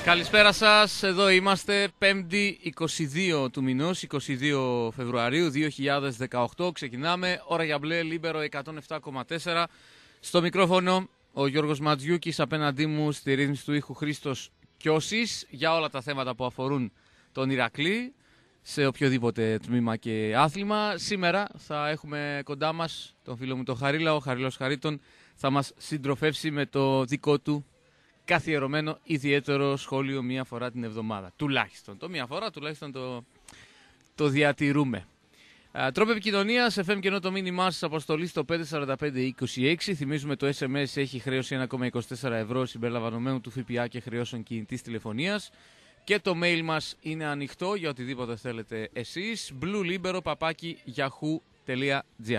Καλησπέρα σας, εδώ είμαστε 5η 22 του μηνός, 22 Φεβρουαρίου 2018. Ξεκινάμε, ώρα για μπλε, Λίμπερο 107,4. Στο μικρόφωνο ο Γιώργος Ματζιούκης, απέναντί μου στη ρύθμιση του ήχου Χρήστος Κιώσης, για όλα τα θέματα που αφορούν τον Ηρακλή, σε οποιοδήποτε τμήμα και άθλημα. Σήμερα θα έχουμε κοντά μας τον φίλο μου τον Χαρίλα, ο Χαρίλος Χαρίτων θα μας συντροφεύσει με το δικό του καθιερωμένο ιδιαίτερο σχόλιο μία φορά την εβδομάδα. Τουλάχιστον. Το μία φορά τουλάχιστον το διατηρούμε. Τρόπο επικοινωνίας, FM και ενώ το μήνυμά σας αποστολή στο 54526. Θυμίζουμε το SMS έχει χρέωση 1,24 ευρώ συμπεριλαμβανομένου του ΦΠΑ και χρεώσεων κινητής τηλεφωνίας. Και το mail μας είναι ανοιχτό για οτιδήποτε θέλετε εσείς. bluelibero@yahoo.gr.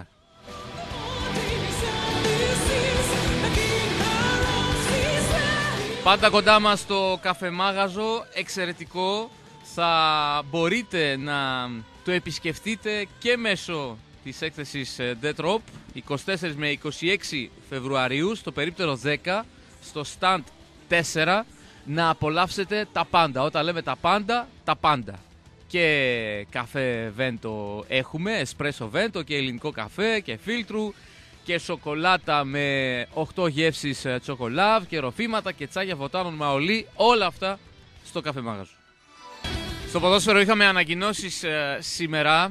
Πάντα κοντά μας στο καφεμάγαζο, εξαιρετικό. Θα μπορείτε να το επισκεφτείτε και μέσω της έκθεσης DETROP 24 με 26 Φεβρουαρίου, στο περίπτερο 10, στο stand 4, να απολαύσετε τα πάντα. Όταν λέμε τα πάντα, τα πάντα. Και καφέ βέντο έχουμε, εσπρέσο βέντο και ελληνικό καφέ και φίλτρου και σοκολάτα με 8 γεύσεις τσοκολάβ και ροφήματα και τσάγια βοτάνων μαολί, όλα αυτά στο καφεμάγαζο. Στο ποδόσφαιρο είχαμε ανακοινώσεις σήμερα,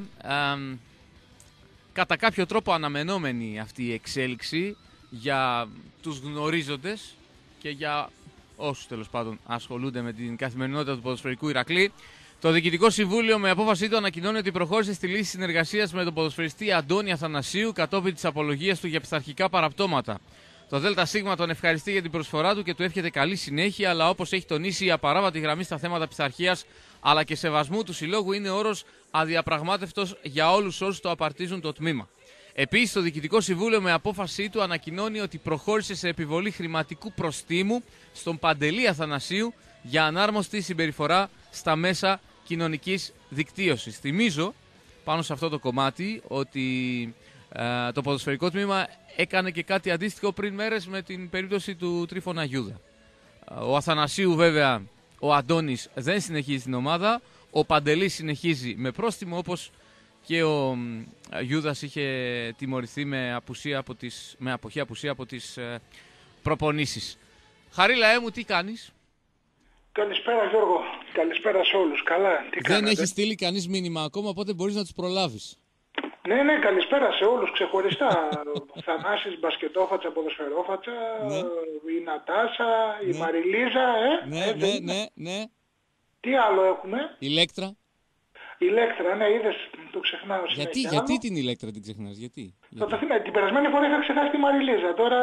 κατά κάποιο τρόπο αναμενόμενη αυτή η εξέλιξη για τους γνωρίζοντες και για όσους τέλος πάντων ασχολούνται με την καθημερινότητα του ποδοσφαιρικού Ηρακλή. Το Διοικητικό Συμβούλιο με απόφασή του ανακοινώνει ότι προχώρησε στη λύση συνεργασίας με τον ποδοσφαιριστή Αντώνη Αθανασίου κατόπιν της απολογίας του για πειθαρχικά παραπτώματα. Το ΔΣ τον ευχαριστεί για την προσφορά του και του εύχεται καλή συνέχεια, αλλά όπως έχει τονίσει, η απαράβατη γραμμή στα θέματα πειθαρχίας αλλά και σεβασμού του συλλόγου είναι όρος αδιαπραγμάτευτος για όλους όσους το απαρτίζουν το τμήμα. Επίσης, το Διοικητικό Συμβούλιο με απόφασή του ανακοινώνει ότι προχώρησε σε επιβολή χρηματικού προστίμου στον Παντελή Αθανασίου για ανάρμοστη συμπεριφορά στα μέσα κοινωνικής δικτύωσης. Θυμίζω πάνω σε αυτό το κομμάτι ότι το ποδοσφαιρικό τμήμα έκανε και κάτι αντίστοιχο πριν μέρες με την περίπτωση του Τρίφωνα Γιούδα. Ο Αθανασίου βέβαια, ο Αντώνης δεν συνεχίζει την ομάδα, ο Παντελής συνεχίζει με πρόστιμο, όπως και ο Γιούδας είχε τιμωρηθεί με αποχή απουσία από τις προπονήσεις. Χαρίλα μου, τι κάνεις? Καλησπέρα Γιώργο, καλησπέρα σε όλους. Καλά, τι κάνετε? Δεν έχει στείλει κανείς μήνυμα ακόμα, οπότε μπορείς να τους προλάβεις. Ναι, καλησπέρα σε όλους ξεχωριστά. Θανάσης, μπασκετόφατσα, ποδοσφαιρόφατσα, ναι. Η Νατάσα, η Μαριλίζα, Ναι. Τι άλλο έχουμε? Ηλέκτρα. Ηλέκτρα, ναι, είδες, το ξεχνάω συνέχεια. Γιατί την Ηλέκτρα την ξεχνάς, γιατί? Την περασμένη φορά είχα ξεχάσει τη Μαριλίζα, τώρα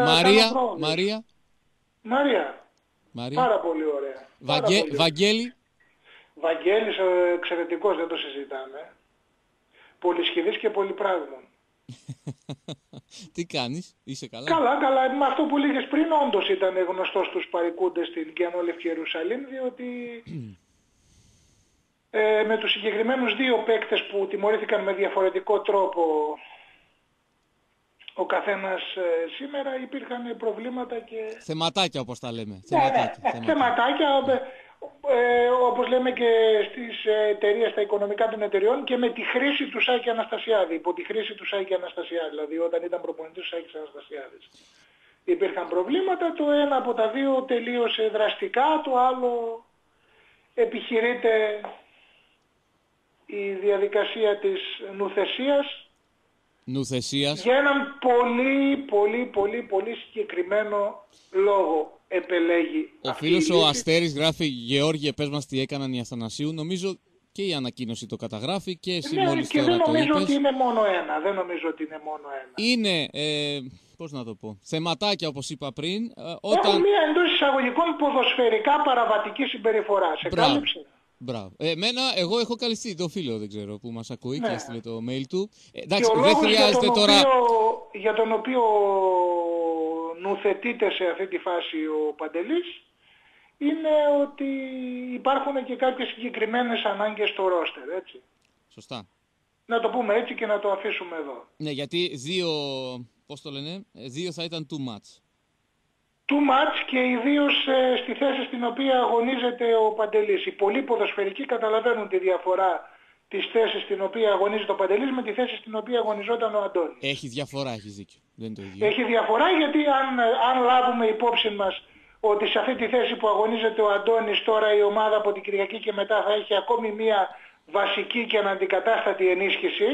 Μαρία. Πάρα πολύ ωραία. Βαγγέλη. Βαγγέλης εξαιρετικός, δεν το συζητάμε. Πολυσχηδής και πολυπράγμων. Τι κάνεις, είσαι καλά? Καλά, με αυτό που λέγες πριν, όντως ήταν γνωστός στους παρικούντες στην Κιανόλευκη Ιερουσαλήμ, διότι με τους συγκεκριμένους δύο παίκτες που τιμωρήθηκαν με διαφορετικό τρόπο ο καθένας σήμερα, υπήρχαν προβλήματα και θεματάκια, όπως τα λέμε. Θεματάκια, όπως λέμε και στις εταιρείες, στα οικονομικά των εταιριών, και με τη χρήση του Σάκη Αναστασιάδη, υπό τη χρήση του Σάκη Αναστασιάδη, δηλαδή όταν ήταν προπονητής του Σάκης Αναστασιάδης. Υπήρχαν προβλήματα, το ένα από τα δύο τελείωσε δραστικά, το άλλο επιχειρείται η διαδικασία της νουθεσίας για έναν πολύ συγκεκριμένο λόγο επελέγει. Ο φίλος ο Αστέρης γράφει: Γεώργιε, πες μας τι έκαναν οι Αθανασίου. Νομίζω και η ανακοίνωση το καταγράφει και εσύ μόλις και τώρα δεν το είπες. νομίζω ότι είναι μόνο ένα. Είναι, πώς να το πω, θεματάκια όπως είπα πριν. Έχω μία εντός εισαγωγικών ποδοσφαιρικά παραβατική συμπεριφορά. Σε κάλυψε. Μπράβο. Εγώ έχω καλυστεί το φίλο, δεν ξέρω, που μας ακούει και έστειλε το mail του. Εντάξει, δεν χρειάζεται τώρα. Για τον οποίο νουθετείται σε αυτή τη φάση ο Παντελής είναι ότι υπάρχουν και κάποιες συγκεκριμένες ανάγκες στο ρόστερ, έτσι. Σωστά. Να το πούμε έτσι και να το αφήσουμε εδώ. Ναι, γιατί δύο θα ήταν too much. too much και ιδίως στη θέση στην οποία αγωνίζεται ο Παντελής. Οι πολλοί ποδοσφαιρικοί καταλαβαίνουν τη διαφορά της θέσης στην οποία αγωνίζεται ο Παντελής με τη θέση στην οποία αγωνιζόταν ο Αντώνης. Έχει διαφορά, έχεις δίκιο. Δεν είναι το ίδιο. Έχει διαφορά γιατί αν λάβουμε υπόψη μας ότι σε αυτή τη θέση που αγωνίζεται ο Αντώνης τώρα η ομάδα από την Κυριακή και μετά θα έχει ακόμη μία βασική και αναντικατάστατη ενίσχυση,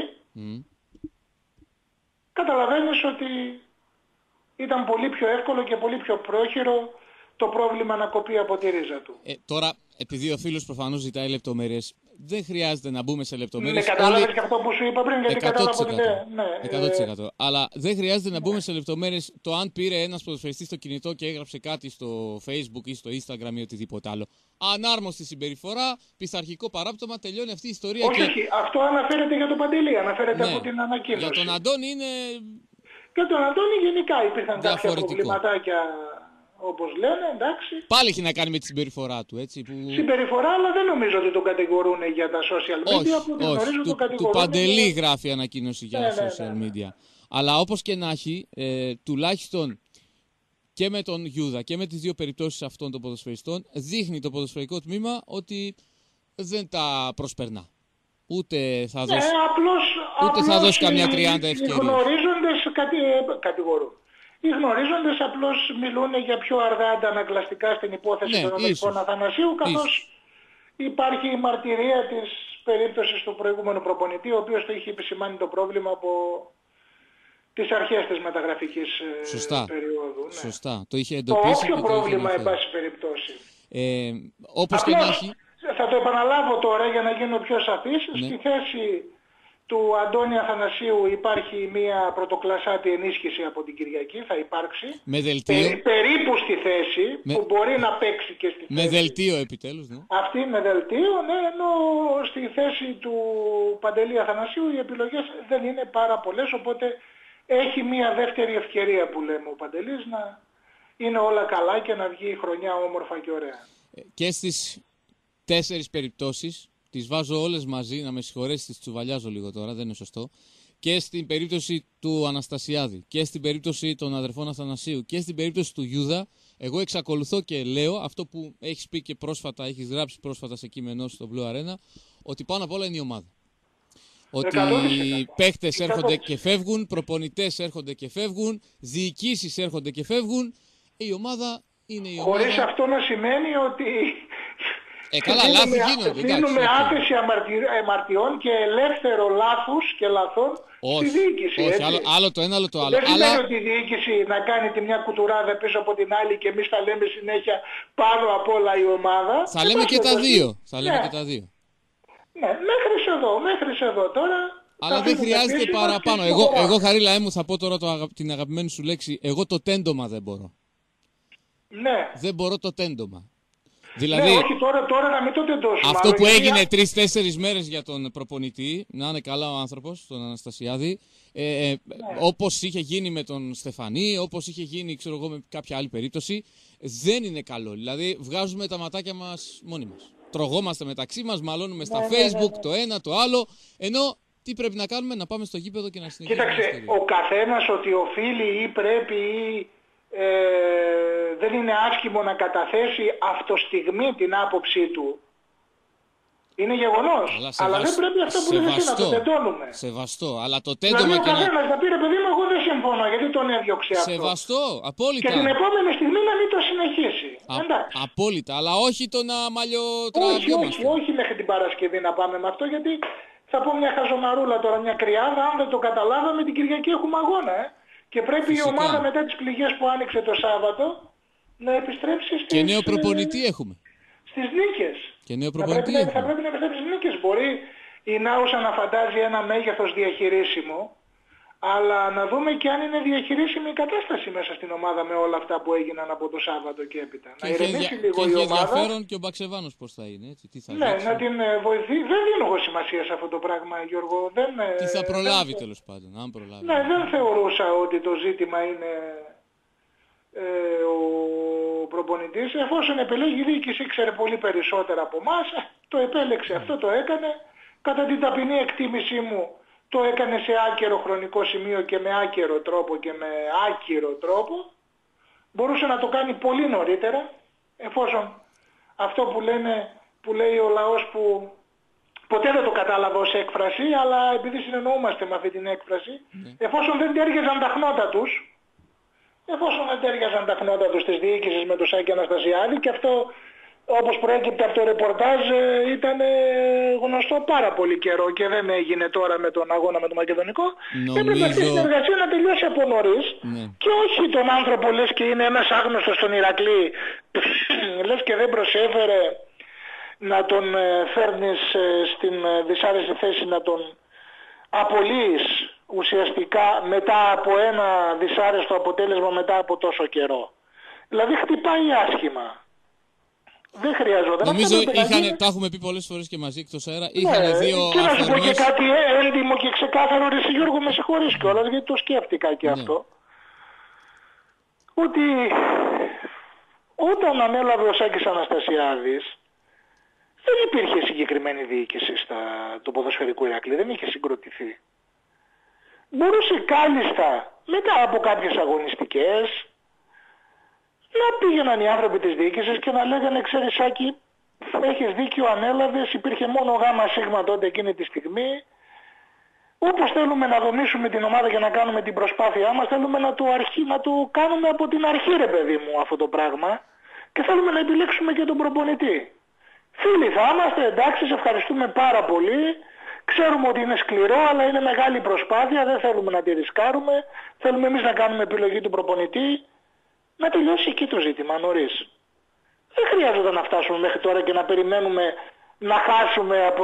καταλαβαίνεις ότι ήταν πολύ πιο εύκολο και πολύ πιο πρόχειρο το πρόβλημα να κοπεί από τη ρίζα του. Τώρα, επειδή ο φίλος προφανώς ζητάει λεπτομέρειες, δεν χρειάζεται να μπούμε σε λεπτομέρειες. Ναι, κατάλαβες και αυτό που σου είπα πριν, γιατί κατάλαβα ότι ναι. 100%. Αλλά δεν χρειάζεται να μπούμε σε λεπτομέρειες το αν πήρε ένας ποδοσφαιριστής στο κινητό και έγραψε κάτι στο Facebook ή στο Instagram ή οτιδήποτε άλλο. Ανάρμοστη συμπεριφορά, πειθαρχικό παράπτωμα, τελειώνει αυτή η ιστορία. Όχι, όχι. Αυτό αναφέρεται για τον Παντελή, αναφέρεται από την ανακοίνωση. Για τον Αντώνη είναι... Για τον Αντώνη γενικά υπήρχαν κάποια προβληματάκια, όπως λένε, εντάξει. Πάλι έχει να κάνει με τη συμπεριφορά του, έτσι. Που... Συμπεριφορά, αλλά δεν νομίζω ότι τον κατηγορούν για τα social media. Όχι, του Παντελή γράφει ανακοίνωση για social media. Αλλά όπως και να έχει, τουλάχιστον και με τον Γιούδα και με τις δύο περιπτώσεις αυτών των ποδοσφαιριστών, δείχνει το ποδοσφαιρικό τμήμα ότι δεν τα προσπερνά. Ούτε θα δώσει, θα δώσει καμιά 30 ευκαιρίες. Οι γνωρίζοντες κατηγορούν. Οι γνωρίζοντες απλώς μιλούν για πιο αργά αντανακλαστικά στην υπόθεση των αδελφών Αθανασίου, καθώς υπάρχει η μαρτυρία της περίπτωσης του προηγούμενου προπονητή, ο οποίος το είχε επισημάνει το πρόβλημα από τις αρχές της μεταγραφικής περίοδου. Ναι. Σωστά. Το είχε εντοπίσει. Το όποιο πρόβλημα, εν πάση περιπτώσει. Όπως και να έχει. Θα το επαναλάβω τώρα για να γίνω πιο σαφής. Ναι. Στη θέση του Αντώνη Αθανασίου υπάρχει μια πρωτοκλασσάτη ενίσχυση από την Κυριακή, θα υπάρξει. Με δελτίο. Περίπου στη θέση που μπορεί να παίξει και στη θέση. Με δελτίο επιτέλους, ναι. Αυτή με δελτίο, ναι, ενώ στη θέση του Παντελή Αθανασίου οι επιλογές δεν είναι πάρα πολλές, οπότε έχει μια δεύτερη ευκαιρία που λέμε ο Παντελής να είναι όλα καλά και να βγει η χρονιά όμορφα και ωραία. Και στις 4 περιπτώσεις, τις βάζω όλες μαζί, να με συγχωρέσει, τις τσουβαλιάζω λίγο τώρα, δεν είναι σωστό. Και στην περίπτωση του Αναστασιάδη, και στην περίπτωση των αδερφών Αθανασίου, και στην περίπτωση του Γιούδα, εγώ εξακολουθώ και λέω αυτό που έχεις πει και πρόσφατα, έχεις γράψει πρόσφατα σε κείμενό στο Blue Arena, ότι πάνω απ' όλα είναι η ομάδα. Ότι οι παίχτες έρχονται και φεύγουν, προπονητές έρχονται και φεύγουν, διοικήσεις έρχονται και φεύγουν. Η ομάδα είναι η ομάδα. Χωρίς αυτό να σημαίνει ότι καλά, λάθη γίνονται. Δίνουμε άθεση αμαρτιών και ελεύθερο λάθους και λαθών στη διοίκηση. Όχι, άλλο το ένα, άλλο το άλλο. Δεν σημαίνει ότι η διοίκηση να κάνει τη μια κουτουράδα πίσω από την άλλη και εμείς θα λέμε συνέχεια πάνω απ' όλα η ομάδα. Θα λέμε και τα δύο. Ναι, μέχρι εδώ τώρα. Αλλά δεν χρειάζεται παραπάνω. Εγώ Χαρίλα μου θα πω τώρα την αγαπημένη σου λέξη. Εγώ το τέντομα δεν μπορώ. Ναι. Δεν μπορώ το τέντομα. Δηλαδή, ναι, όχι τώρα να μην το τεντώσουμε. Αυτό που έγινε 3-4 μέρες για τον προπονητή, να είναι καλά ο άνθρωπος, τον Αναστασιάδη, όπως είχε γίνει με τον Στεφανή, όπως είχε γίνει ξέρω εγώ, με κάποια άλλη περίπτωση, δεν είναι καλό. Δηλαδή βγάζουμε τα ματάκια μας μόνοι μας. Τρογόμαστε μεταξύ μας, μαλώνουμε στα Facebook το ένα το άλλο, ενώ τι πρέπει να κάνουμε, να πάμε στο γήπεδο και να συνεχίσουμε. Κοίταξε, ο καθένας ότι οφείλει ή πρέπει ή δεν είναι άσχημο να καταθέσει αυτοστιγμή την άποψή του. Είναι γεγονός. Αλλά δεν πρέπει αυτό που λες εσύ να το τεντώνουμε. Σεβαστό. Αλλά το τέντομα δηλαδή ο καθένας θα πει ρε παιδί μου εγώ δεν συμφωνώ γιατί τον έδιωξε αυτό. Σεβαστό. Απόλυτα. Και την επόμενη στιγμή να μην το συνεχίσει. Απόλυτα. Αλλά όχι το να μαλλιοτραβιόμαστε. Όχι μέχρι την Παρασκευή να πάμε με αυτό γιατί θα πω μια χαζομαρούλα τώρα, μια κρυάδα. Αν δεν το καταλάβαμε την Κυριακή έχουμε αγώνα. Και πρέπει η ομάδα μετά τις πληγές που άνοιξε το Σάββατο να επιστρέψει στις... Και νέο προπονητή έχουμε. Στις νίκες. Και νέο προπονητή έχουμε. Θα πρέπει να επιστρέψει στις νίκες. Μπορεί η Νάουσα να φαντάζει ένα μέγεθος διαχειρίσιμο, αλλά να δούμε και αν είναι διαχειρίσιμη η κατάσταση μέσα στην ομάδα με όλα αυτά που έγιναν από το Σάββατο και έπειτα. Να ηρεμήσει λίγο η ομάδα. Και ενδιαφέρον και ο Μπαξεβάνος πώς θα είναι. Έτσι. Τι θα ναι, να την βοηθήσει. Δεν δίνω εγώ σημασία σε αυτό το πράγμα, Γιώργο. Τι θα προλάβει τέλος πάντων. Αν προλάβει. Ναι, δεν θεωρούσα ότι το ζήτημα είναι ο προπονητής. Εφόσον επιλέγει η διοίκηση, ήξερε πολύ περισσότερα από εμάς. Το επέλεξε αυτό, το έκανε. Κατά την ταπεινή εκτίμησή μου, το έκανε σε άκερο χρονικό σημείο και με άκερο τρόπο και με άκυρο τρόπο. μπορούσε να το κάνει πολύ νωρίτερα, εφόσον αυτό που λέει ο λαός, που ποτέ δεν το κατάλαβα ως έκφραση, αλλά επειδή συνεννοούμαστε με αυτή την έκφραση, εφόσον δεν τέριαζαν τα χνότα τους της διοίκησης με τον Σάκη Αναστασιάδη, και αυτό, όπως προέκυπτε από το ρεπορτάζ, ήταν γνωστό πάρα πολύ καιρό και δεν έγινε τώρα με τον αγώνα με το Μακεδονικό. Έπρεπε αυτή η συνεργασία να τελειώσει από νωρίς, και όχι τον άνθρωπο λες και είναι ένας άγνωστος στον Ηρακλή, λες και δεν προσέφερε να τον φέρνεις στην δυσάρεστη θέση, να τον απολύεις ουσιαστικά μετά από ένα δυσάρεστο αποτέλεσμα μετά από τόσο καιρό. Δηλαδή χτυπάει άσχημα. Δεν χρειαζόταν. Νομίζω τα έχουμε πει πολλές φορές και μαζί εκτός αέρα. Είχαν δύο και να σου πω αφορμές. και κάτι έντιμο και ξεκάθαρο, ρε Γιώργο, με συγχωρείς κιόλας, γιατί το σκέφτηκα και αυτό. Ότι όταν ανέλαβε ο Σάκης Αναστασιάδης, δεν υπήρχε συγκεκριμένη διοίκηση του ποδοσφαιρικού Ηρακλή, δεν είχε συγκροτηθεί. Μπορούσε κάλλιστα μετά από κάποιες αγωνιστικές να πήγαιναν οι άνθρωποι της διοίκησης και να λέγανε, ξέρεις Σάκη, έχεις δίκιο, ανέλαβες, υπήρχε μόνο γάμα σίγμα τότε εκείνη τη στιγμή. Όπως θέλουμε να δομήσουμε την ομάδα και να κάνουμε την προσπάθειά μας, θέλουμε να το κάνουμε από την αρχή, ρε παιδί μου, αυτό το πράγμα, και θέλουμε να επιλέξουμε και τον προπονητή. Φίλοι θα είμαστε, εντάξει, σε ευχαριστούμε πάρα πολύ. Ξέρουμε ότι είναι σκληρό, αλλά είναι μεγάλη προσπάθεια, δεν θέλουμε να τη ρισκάρουμε. Θέλουμε εμείς να κάνουμε επιλογή του προπονητή. Να τελειώσει εκεί το ζήτημα νωρίς. Δεν χρειάζεται να φτάσουμε μέχρι τώρα και να περιμένουμε να χάσουμε από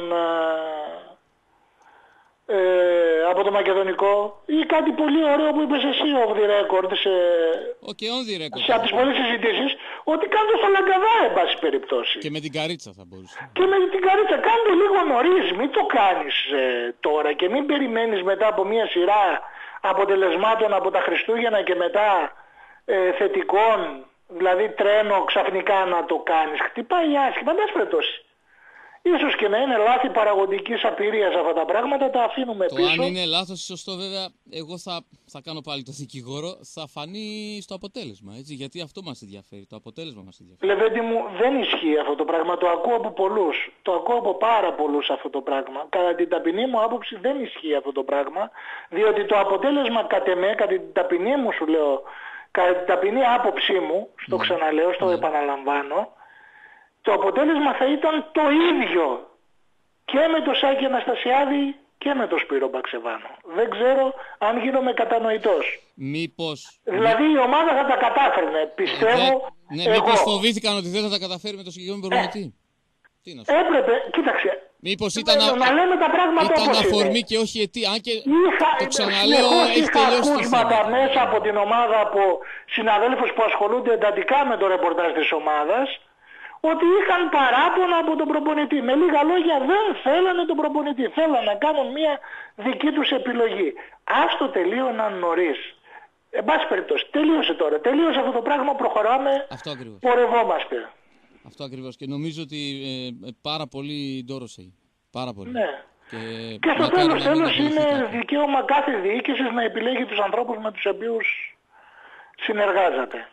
το Μακεδονικό, ή κάτι πολύ ωραίο που είπες εσύ off the record σε από τις πολλές συζητήσεις, ότι κάντε στο Λαγκαδά, εν πάση περιπτώσει. Και με την Καρίτσα θα μπορούσε. Και με την Καρίτσα κάντε λίγο νωρίς, μην το κάνεις τώρα και μην περιμένεις μετά από μια σειρά αποτελεσμάτων από τα Χριστούγεννα και μετά θετικών, δηλαδή τρένο ξαφνικά να το κάνεις. Χτυπάει άσχημα, εν πάση περιπτώσει. Ίσως και να είναι λάθη παραγωγικής απειρίας αυτά τα πράγματα, τα αφήνουμε πίσω. Το αν είναι λάθος ή σωστό, βέβαια, εγώ θα κάνω πάλι το δικηγόρο, θα φανεί στο αποτέλεσμα, έτσι, γιατί αυτό μας ενδιαφέρει, το αποτέλεσμα μας ενδιαφέρει. Λεβέντη μου, δεν ισχύει αυτό το πράγμα, το ακούω από πολλούς, το ακούω από πάρα πολλούς αυτό το πράγμα. Κατά την ταπεινή μου άποψη δεν ισχύει αυτό το πράγμα, διότι το αποτέλεσμα κατ' εμέ, κατά την ταπεινή μου σου λέω, κατά την ταπεινή άποψή μου, στο ξαναλέω, στο επαναλαμβάνω, το αποτέλεσμα θα ήταν το ίδιο και με το Σάκη Αναστασιάδη και με το Σπύρο Μπαξεβάνο. Δεν ξέρω αν γίνομαι κατανοητός. Δηλαδή η ομάδα θα τα κατάφερνε, πιστεύω. Μήπως φοβήθηκαν ότι δεν θα τα καταφέρει με το συγκεκριμένο προπονητή. Έπρεπε, κοίταξε. Μήπως ήταν να λέμε τα πράγματα όπως αφορμή είναι. Και όχι αιτία. Αν και το ξαναλέω, έχει είχα τελειώσει το ακούσματα θέμα. μέσα από την ομάδα, από συναδέλφους που ασχολούνται εντατικά με το ρεπορτάζ της ομάδας, ότι είχαν παράπονα από τον προπονητή. Με λίγα λόγια, δεν θέλανε τον προπονητή. Θέλανε να κάνουν μια δική τους επιλογή. Ας το τελείωναν νωρίς. Εν πάση περιπτώσει, τελείωσε τώρα. Τελείωσε αυτό το πράγμα, προχωράμε, πορευόμαστε. Αυτό ακριβώς. Και νομίζω ότι πάρα πολύ ντόρωσε. Πάρα πολύ. Ναι. Και στο τέλος είναι δικαίωμα κάθε διοίκησης να επιλέγει τους ανθρώπους με τους οποίους συνεργάζεται.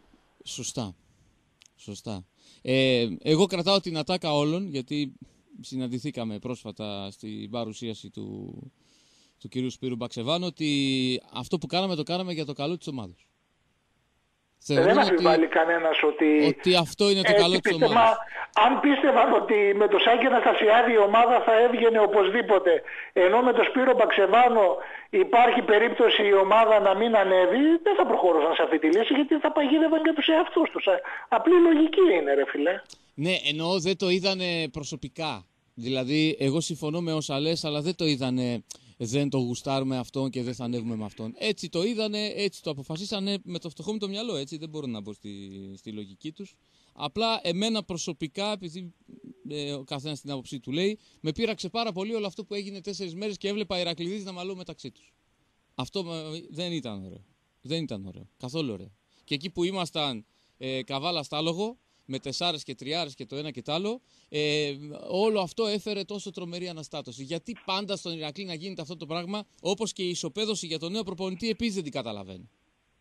Σωστά. Εγώ κρατάω την ατάκα όλων, γιατί συναντηθήκαμε πρόσφατα στην παρουσίαση του κυρίου Σπύρου Μπαξεβάνου, ότι αυτό που κάναμε το κάναμε για το καλό της ομάδας. Δεν αμφιβάλλει κανένας ότι αυτό είναι το καλό της ομάδας. Αν πίστευαν ότι με το Σάκη Αναστασιάδη η ομάδα θα έβγαινε οπωσδήποτε, ενώ με το Σπύρο Μπαξεβάνο υπάρχει περίπτωση η ομάδα να μην ανέβει, δεν θα προχωρούσαν σε αυτή τη λύση, γιατί θα παγίδευαν και τους εαυτούς τους. Απλή λογική είναι, ρε φιλέ. Ναι, εννοώ δεν το είδανε προσωπικά. Δηλαδή, εγώ συμφωνώ με όσα λες, αλλά δεν το είδανε, δεν το γουστάρουμε αυτόν και δεν θα ανέβουμε με αυτόν. Έτσι το είδανε, έτσι το αποφασίσανε με το φτωχό μου το μυαλό, έτσι. Δεν μπορώ να μπω στη λογική τους. Απλά εμένα προσωπικά, επειδή ο καθένας την άποψή του λέει, με πείραξε πάρα πολύ όλο αυτό που έγινε 4 μέρες και έβλεπα Ηρακληδείς να μαλώ μεταξύ τους. Αυτό δεν ήταν ωραίο. Δεν ήταν ωραίο. Καθόλου ωραίο. Και εκεί που ήμασταν καβάλα στάλογο, με 4 και 3 και το ένα και το άλλο, όλο αυτό έφερε τόσο τρομερή αναστάτωση. Γιατί πάντα στον Ηρακλή να γίνεται αυτό το πράγμα, όπως και η ισοπαίδωση για τον νέο προπονητή επίσης δεν την καταλαβαίνω.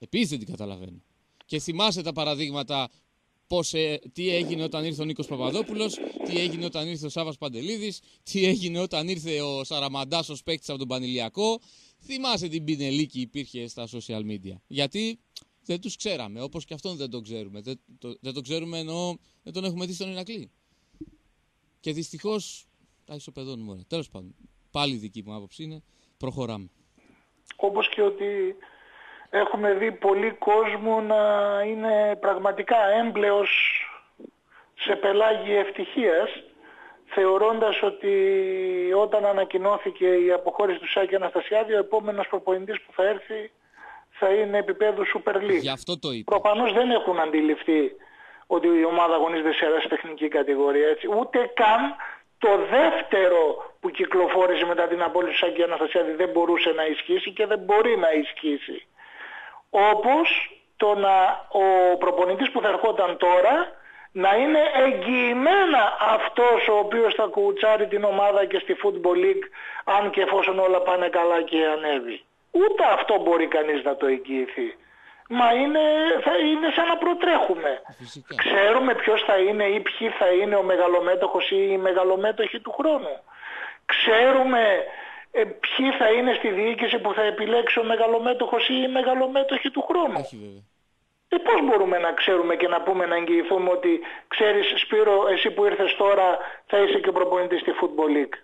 Επίσης δεν την καταλαβαίνω. Και θυμάσαι τα παραδείγματα τι έγινε όταν ήρθε ο Νίκος Παπαδόπουλος, τι έγινε όταν ήρθε ο Σάββας Παντελίδης, τι έγινε όταν ήρθε ο Σαραμαντάς ως παίκτης από τον Πανηλιακό. Θυμάσαι την πινελίκη υπήρχε στα social media. Γιατί δεν τους ξέραμε, όπως και αυτόν δεν τον ξέρουμε. Δεν τον ξέρουμε εννοώ δεν τον έχουμε δει στον Ηρακλή. Και δυστυχώς τα ισοπεδώνουμε όλα. Τέλος πάντων, πάλι δική μου άποψη είναι, προχωράμε. Όπως και ότι έχουμε δει πολύ κόσμο να είναι πραγματικά έμπλεος σε πελάγι ευτυχίας, θεωρώντας ότι όταν ανακοινώθηκε η αποχώρηση του Σάκη Αναστασιάδη, ο επόμενος προπονητής που θα έρθει θα είναι επίπεδου Super League. Γι' αυτό το είπα. Προφανώς δεν έχουν αντιληφθεί ότι η ομάδα αγωνίζεται σε τεχνική κατηγορία. Έτσι. Ούτε καν το δεύτερο που κυκλοφόρησε μετά την απόλυση του Σάκη Αναστασιάδη δεν μπορούσε να ισχύσει και δεν μπορεί να ισχύσει. Όπως ο προπονητής που θα ερχόταν τώρα να είναι εγγυημένα αυτός ο οποίος θα κουουουτσάρει την ομάδα και στη Football League, αν και εφόσον όλα πάνε καλά και ανέβει. Ούτε αυτό μπορεί κανείς να το εγγυηθεί. Μα θα είναι σαν να προτρέχουμε. Φυσικά. Ξέρουμε ποιος θα είναι ή ποιοι θα είναι ο μεγαλομέτωχος ή οι μεγαλομέτωχοι του χρόνου. Ξέρουμε ποιοι θα είναι στη διοίκηση που θα επιλέξει ο μεγαλομέτωχος ή οι μεγαλομέτωχοι του χρόνου. Όχι βέβαια. Πώς μπορούμε να ξέρουμε και να πούμε, να εγγυηθούμε ότι ξέρεις Σπύρο, εσύ που ήρθες τώρα θα είσαι και προπονητής στη Football League.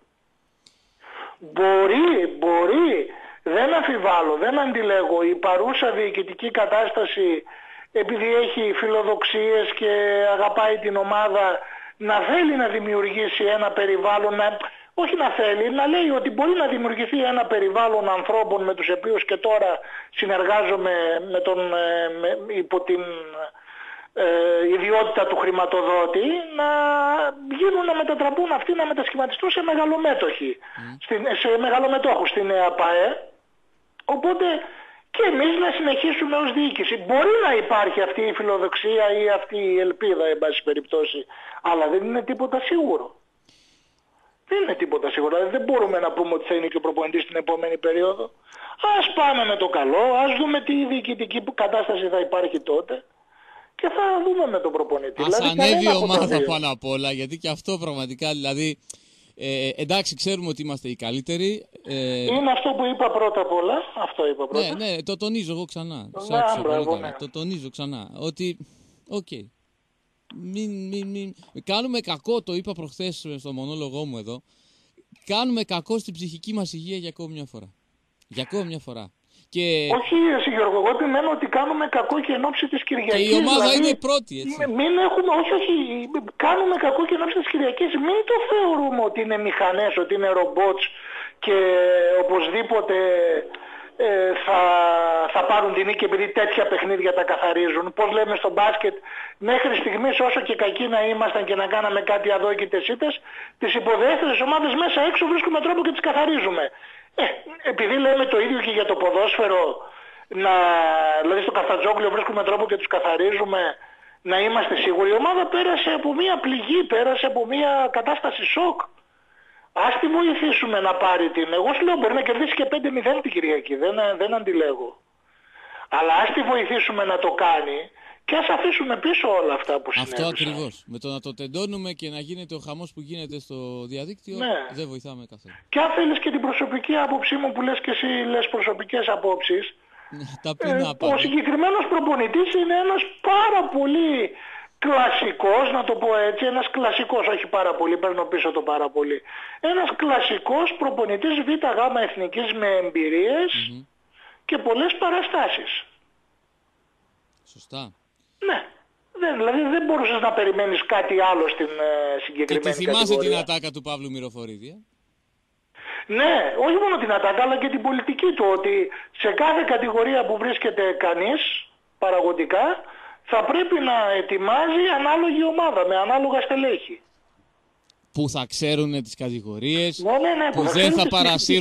Μπορεί, δεν αμφιβάλλω, δεν αντιλέγω. Η παρούσα διοικητική κατάσταση, επειδή έχει φιλοδοξίες και αγαπάει την ομάδα, να θέλει να δημιουργήσει ένα περιβάλλον, όχι να θέλει, να λέει ότι μπορεί να δημιουργηθεί ένα περιβάλλον ανθρώπων με τους οποίους και τώρα συνεργάζομαι υπό την ιδιότητα του χρηματοδότη, να μετατραπούν αυτοί, να μετασχηματιστούν σε μεγαλομέτοχοι, σε μεγαλομετόχους στην ΕΑΠΑΕ. Οπότε και εμείς να συνεχίσουμε ως διοίκηση. Μπορεί να υπάρχει αυτή η φιλοδοξία ή αυτή η ελπίδα, εν πάση περιπτώσει, αλλά δεν είναι τίποτα σίγουρο. Δεν είναι τίποτα σίγουρο. Δηλαδή δεν μπορούμε να πούμε ότι θα είναι και ο προπονητής στην επόμενη περίοδο. Ας πάμε με το καλό, ας δούμε τι διοικητική κατάσταση θα υπάρχει τότε και θα δούμε με τον προπονητή. Ας δηλαδή, ανέβει η ομάδα πάνω απ' όλα, γιατί και αυτό πραγματικά, δηλαδή, εντάξει, ξέρουμε ότι είμαστε οι καλύτεροι. Είναι αυτό που είπα πρώτα απ' όλα. Αυτό είπα πρώτα. Ναι, το τονίζω εγώ ξανά. Ναι. Το τονίζω ξανά. Ότι, μην κάνουμε κακό, το είπα προχθές στο μονόλογό μου εδώ, κάνουμε κακό στην ψυχική μας υγεία για ακόμη μια φορά. Για ακόμη μια φορά. Και... Όχι, εσύ Γιώργο, εγώ επιμένω ότι κάνουμε κακό και εν ώψη της Κυριακής. Και η ομάδα δηλαδή, είναι η πρώτη, έτσι. Όχι, κάνουμε κακό και εν ώψη της Κυριακής. Μην το θεωρούμε ότι είναι μηχανές, ότι είναι ρομπότς και οπωσδήποτε θα πάρουν την νίκη επειδή τέτοια παιχνίδια τα καθαρίζουν. Πώς λέμε στο μπάσκετ, μέχρι στιγμής όσο και κακοί να ήμασταν και να κάναμε κάτι αδόκητες ήττες, τις υποδέστερες ομάδες μέσα έξω βρίσκουμε τρόπο και τις καθαρίζουμε. Επειδή λέμε το ίδιο και για το ποδόσφαιρο, δηλαδή στο Καφτατζόγλιο βρίσκουμε τρόπο και τους καθαρίζουμε, να είμαστε σίγουροι. Η ομάδα πέρασε από μια πληγή, πέρασε από μια κατάσταση σοκ. Ας τη βοηθήσουμε να πάρει την... Εγώ σου λέω μπορεί να κερδίσει και 5-0 την Κυριακή, δεν αντιλέγω. Αλλά ας τη βοηθήσουμε να το κάνει και ας αφήσουμε πίσω όλα αυτά που συνέβησαν. Αυτό ακριβώς. Με το να το τεντώνουμε και να γίνεται ο χαμός που γίνεται στο διαδίκτυο, δεν βοηθάμε καθόλου. Και αν θέλεις και την προσωπική άποψή μου που λες και εσύ λες προσωπικές απόψεις, ο συγκεκριμένος προπονητής είναι ένας πάρα πολύ κλασικός, να το πω έτσι, ένας κλασικός, όχι πάρα πολύ, παίρνω πίσω το πάρα πολύ, ένας κλασικός προπονητής ΒΓ εθνικής με εμπειρίες και πολλές παραστάσεις. Σωστά. Ναι. Δηλαδή δεν μπορούσες να περιμένεις κάτι άλλο στην συγκεκριμένη κατηγορία. Και θυμάσαι την ατάκα του Παύλου Μυροφορίδη. Ναι, όχι μόνο την ατάκα αλλά και την πολιτική του, ότι σε κάθε κατηγορία που βρίσκεται κανείς παραγωγικά θα πρέπει να ετοιμάζει ανάλογη ομάδα με ανάλογα στελέχη. Που θα ξέρουν τις κατηγορίες, ναι, που δεν θα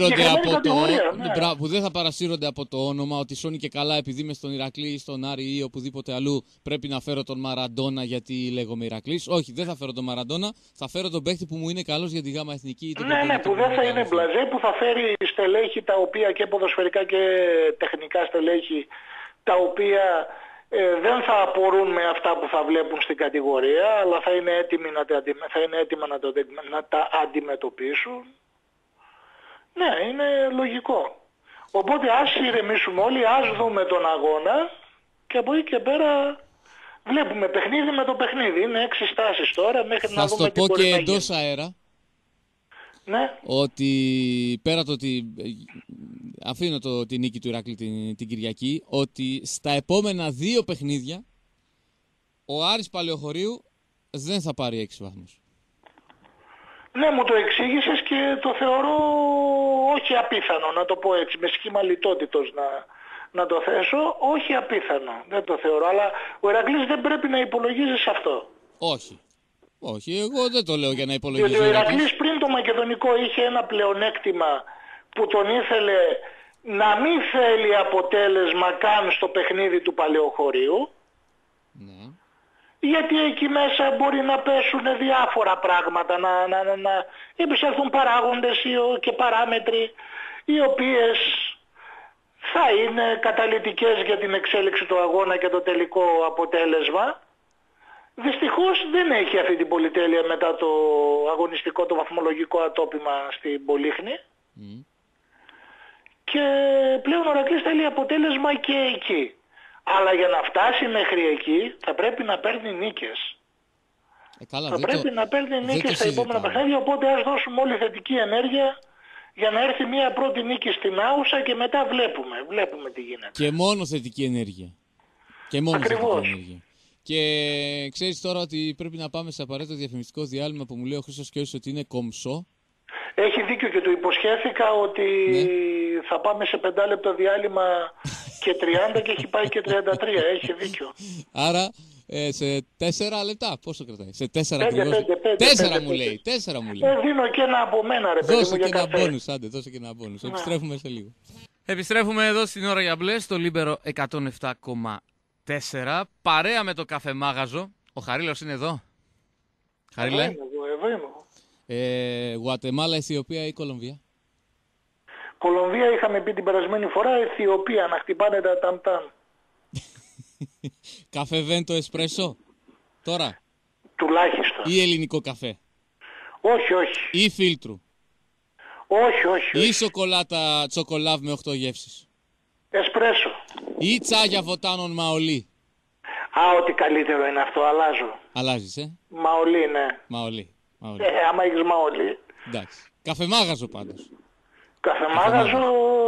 παρασύρονται από το όνομα, ότι σώνει και καλά επειδή είμαι στον Ηρακλή ή στον Άρη ή οπουδήποτε αλλού πρέπει να φέρω τον Μαραντόνα γιατί λέγομαι Ηρακλής. Όχι, δεν θα φέρω τον Μαραντόνα, θα φέρω τον παίχτη που μου είναι καλός για τη γάμα εθνική. Ναι, που δεν θα είναι μπλαζέ, που θα φέρει στελέχη τα οποία και ποδοσφαιρικά και τεχνικά στελέχη τα οποία δεν θα απορούν με αυτά που θα βλέπουν στην κατηγορία, αλλά θα είναι έτοιμα να τα αντιμετωπίσουν. Ναι, είναι λογικό. Οπότε ας ηρεμήσουμε όλοι, ας δούμε τον αγώνα και από εκεί και πέρα βλέπουμε παιχνίδι με το παιχνίδι. Είναι 6 στάσεις τώρα μέχρι να δούμε τι μπορεί να γίνει. Θα στο πω και εντός αέρα. Ναι. Ότι πέρα το ότι αφήνω τη νίκη του Ηρακλή την Κυριακή, ότι στα επόμενα 2 παιχνίδια ο Άρης Παλαιοχωρίου δεν θα πάρει 6 βαθμούς. Ναι, μου το εξήγησες και το θεωρώ όχι απίθανο, να το πω έτσι, με σχήμα λιτότητος να το θέσω, όχι απίθανο, δεν το θεωρώ, αλλά ο Ηρακλής δεν πρέπει να υπολογίζει σε αυτό. Όχι. Όχι, εγώ δεν το λέω για να υπολογίζω. Διότι ο Ηρακλής πριν το Μακεδονικό είχε ένα πλεονέκτημα που τον ήθελε να μην θέλει αποτέλεσμα καν στο παιχνίδι του Παλαιοχωρίου. Ναι. Γιατί εκεί μέσα μπορεί να πέσουν διάφορα πράγματα, να επισέλθουν παράγοντες και παράμετροι οι οποίες θα είναι καταλυτικές για την εξέλιξη του αγώνα και το τελικό αποτέλεσμα. Δυστυχώς δεν έχει αυτή την πολυτέλεια μετά το αγωνιστικό, το βαθμολογικό ατόπιμα στην Πολύχνη. Και πλέον ο Ηρακλής θέλει αποτέλεσμα και εκεί. Αλλά για να φτάσει μέχρι εκεί θα πρέπει να παίρνει νίκες. Θα πρέπει να παίρνει νίκες στα επόμενα παιχνίδια, οπότε ας δώσουμε όλη θετική ενέργεια για να έρθει μια πρώτη νίκη στην Άουσα και μετά βλέπουμε τι γίνεται. Και μόνο θετική ενέργεια. Ακριβώς. Θετική ενέργεια. Και ξέρεις τώρα ότι πρέπει να πάμε σε απαραίτητο διαφημιστικό διάλειμμα που μου λέει ο Χρήστος Κιώσης ότι είναι κομψό. Έχει δίκιο και του υποσχέθηκα ότι θα πάμε σε 5 λεπτό διάλειμμα και 30 και έχει πάει και 33. Έχει δίκιο. Άρα σε 4 λεπτά. Πόσο κρατάει? Σε 4 ακριβώς. 4 μου λέει. 4 μου λέει. Δίνω και ένα από μένα ρε παιδί μου. Δώσε και ένα μπόνους, άντε, δώσε και ένα μπόνους. Επιστρέφουμε σε λίγο. Επιστρέφουμε εδώ στην ώρα για μπλε, στο Λίμπερο 107,4. Παρέα με το καφεμάγαζο. Ο Χαρίλος είναι εδώ. Χαρίλε. Εδώ είμαι. Γουατεμάλα, Αιθιοπία ή Κολομβία? Κολομβία είχαμε πει την περασμένη φορά, Αιθιοπία να χτυπάνε τα ταμτάμ. Καφέ βέντο εσπρέσο τώρα? Τουλάχιστον. Ή ελληνικό καφέ? Όχι. Ή φίλτρου? Όχι. Ή σοκολάτα τσοκολάβ με 8 γεύσεις? Εσπρέσο. Ή τσάγια βοτάνων μαολί? Ό,τι καλύτερο είναι αυτό, αλλάζω. Αλλάζεις, Μαολί, ναι. Μαολί. Άμα έχεις μαολί. Εντάξει. Καφεμάγαζο πάντως. Καφεμάγαζο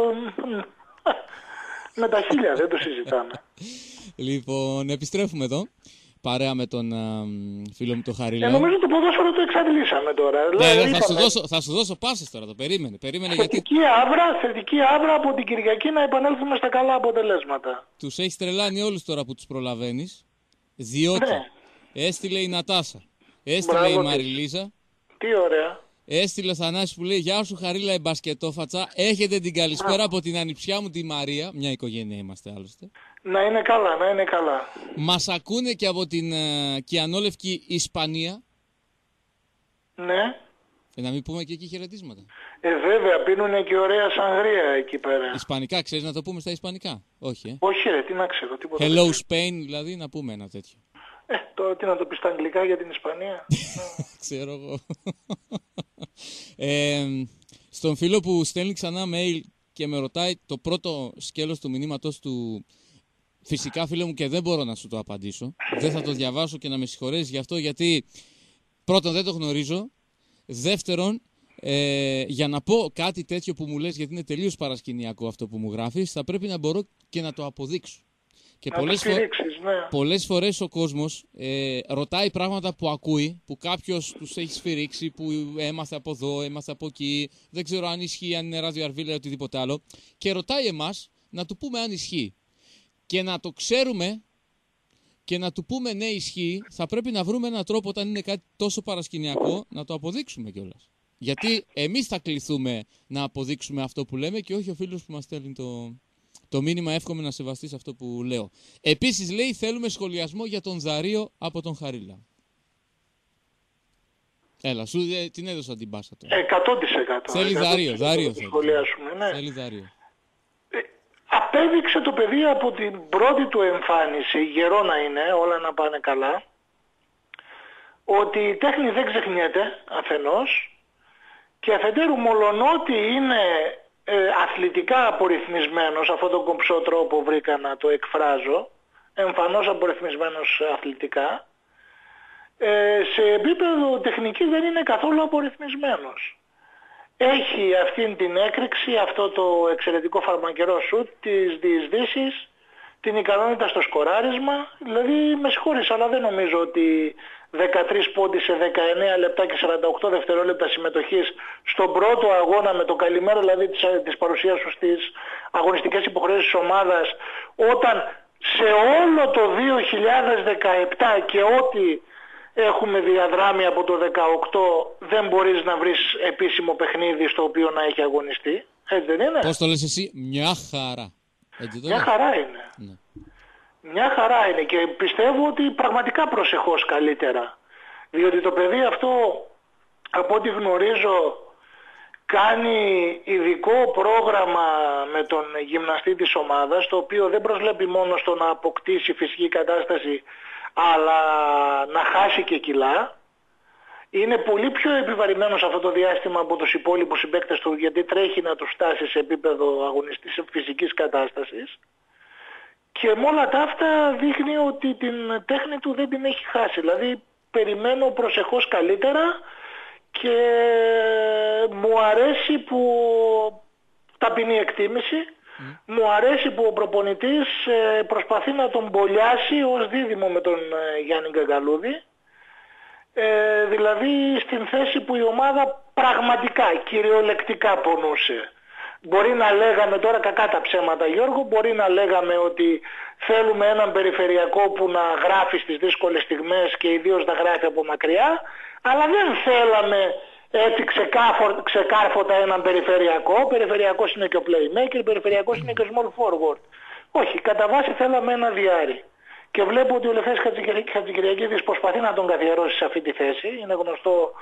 με τα 1000, δεν το συζητάμε. Λοιπόν, επιστρέφουμε εδώ. Παρέα με τον φίλο μου τον Χαρίλα. Νομίζω το ποδόσφαιρο το εξαντλήσαμε τώρα. Ναι, θα σου δώσω πάσες τώρα, το περίμενε. Θετική άβρα από την Κυριακή να επανέλθουμε στα καλά αποτελέσματα. Τους έχεις τρελάνει όλους τώρα που τους προλαβαίνεις. Διότι έστειλε η Νατάσα, έστειλε η Μαριλίζα. Τι ωραία. Έστειλε ο Θανάσης που λέει «Γεια σου Χαρίλα η μπασκετόφατσα, έχετε την καλησπέρα από την ανιψιά μου τη Μαρία». Μια οικογένεια είμαστε άλλωστε. Να είναι καλά. Μας ακούνε και από την Κιανόλευκη Ισπανία. Ναι. Να μην πούμε και εκεί χαιρετίσματα. Βέβαια, πίνουνε και ωραία σανγρία εκεί πέρα. Ισπανικά, ξέρεις να το πούμε στα ισπανικά? Όχι, Όχι τι να ξέρω, τίποτα. Hello Spain, δηλαδή, να πούμε ένα τέτοιο. Τώρα τι να το πει στα αγγλικά για την Ισπανία. Ξέρω εγώ. Στον φίλο που στέλνει ξανά mail και με ρωτάει το πρώτο σκέλος του μηνύματος του, φυσικά φίλε μου, και δεν μπορώ να σου το απαντήσω. Δεν θα το διαβάσω και να με συγχωρέσεις γι' αυτό, γιατί πρώτον δεν το γνωρίζω. Δεύτερον, για να πω κάτι τέτοιο που μου λες, γιατί είναι τελείως παρασκηνιακό αυτό που μου γράφεις, θα πρέπει να μπορώ και να το αποδείξω. Και πολλές φορές ο κόσμος ρωτάει πράγματα που ακούει, που κάποιος τους έχει σφυρίξει, που έμαθε από εδώ, έμαθε από εκεί, δεν ξέρω αν ισχύει, αν είναι ράδιο αρβίλα ή οτιδήποτε άλλο, και ρωτάει εμάς να του πούμε αν ισχύει. Και να το ξέρουμε και να του πούμε ναι ισχύει, θα πρέπει να βρούμε έναν τρόπο όταν είναι κάτι τόσο παρασκηνιακό να το αποδείξουμε κιόλας. Γιατί εμείς θα κληθούμε να αποδείξουμε αυτό που λέμε και όχι ο φίλος που μας στέλνει το μήνυμα. Εύχομαι να σεβαστείς αυτό που λέω. Επίσης λέει θέλουμε σχολιασμό για τον Δαρείο από τον Χαρίλα. Έλα, σου την έδωσα την πάσα τώρα. 100%. Θέλει Δαρείο, Δαρείο. Σχολιάσουμε, ναι. Θέλει Δαρείο. απέδειξε το παιδί από την πρώτη του εμφάνιση, γερό να είναι, όλα να πάνε καλά, ότι η τέχνη δεν ξεχνιέται αφενός και αφετέρου μολονότι είναι αθλητικά απορριθμισμένος, αυτόν τον κομψό τρόπο βρήκα να το εκφράζω, εμφανώς απορριθμισμένος αθλητικά, σε επίπεδο τεχνικής δεν είναι καθόλου απορριθμισμένος. Έχει αυτήν την έκρηξη, αυτό το εξαιρετικό φαρμακερό σουτ, τις διεισδύσεις, την ικανότητα στο σκοράρισμα, δηλαδή με συγχωρείς, αλλά δεν νομίζω ότι 13 πόντι σε 19 λεπτά και 48 δευτερόλεπτα συμμετοχής στον πρώτο αγώνα με το καλημέρα δηλαδή της παρουσίας σου στις αγωνιστικές υποχρεώσεις της ομάδας, όταν σε όλο το 2017 και ό,τι έχουμε διαδράμει από το 2018 δεν μπορείς να βρεις επίσημο παιχνίδι στο οποίο να έχει αγωνιστεί. Έτσι δεν είναι? Πώς το λες εσύ? Μια χαρά. Μια χαρά είναι. Ναι. Μια χαρά είναι και πιστεύω ότι πραγματικά προσεχώς καλύτερα. Διότι το παιδί αυτό, από ό,τι γνωρίζω, κάνει ειδικό πρόγραμμα με τον γυμναστή της ομάδας, το οποίο δεν προσλέπει μόνο στο να αποκτήσει φυσική κατάσταση, αλλά να χάσει και κιλά. Είναι πολύ πιο επιβαρημένος αυτό το διάστημα από τους υπόλοιπους συμπαίκτες του, γιατί τρέχει να του φτάσει σε επίπεδο αγωνιστής φυσικής κατάστασης. Και με όλα τα αυτά δείχνει ότι την τέχνη του δεν την έχει χάσει. Δηλαδή περιμένω προσεχώς καλύτερα και μου αρέσει που ταπεινή εκτίμηση. Μου αρέσει που ο προπονητής προσπαθεί να τον μπολιάσει ως δίδυμο με τον Γιάννη Γκαγκαλούδη. Δηλαδή στην θέση που η ομάδα πραγματικά, κυριολεκτικά πονούσε. Μπορεί να λέγαμε τώρα κακά τα ψέματα Γιώργο, μπορεί να λέγαμε ότι θέλουμε έναν περιφερειακό που να γράφει στις δύσκολες στιγμές και ιδίως να γράφει από μακριά, αλλά δεν θέλαμε έτσι ξεκάρφωτα έναν περιφερειακό. Περιφερειακός είναι και ο playmaker, περιφερειακός είναι και ο small forward. Όχι, κατά βάση θέλαμε ένα διάρρη. Και βλέπω ότι ο Λευθέρης Χατζικυριακίδης προσπαθεί να τον καθιερώσει σε αυτή τη θέση. Είναι γνωστό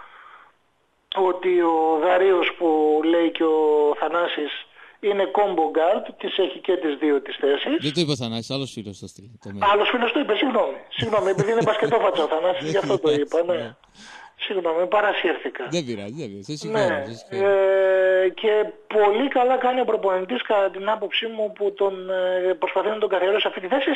ότι ο Δαρείος που λέει και ο Θανάσης είναι combo guard, τις έχει και τις δύο τις θέσεις. Δεν το είπε ο Θανάσης, άλλος φίλος το στείλε. Άλλος φίλος το είπε, συγγνώμη, επειδή είναι μπασκετόφατσα ο Θανάσης, γι' αυτό το είπα, ναι. Συγγνώμη, παρασύρθηκα. Δεν πειράζει, ναι. Και πολύ καλά κάνει ο προπονητής κατά την άποψή μου που τον προσπαθεί να τον καθιερώσει σε αυτή τη θέση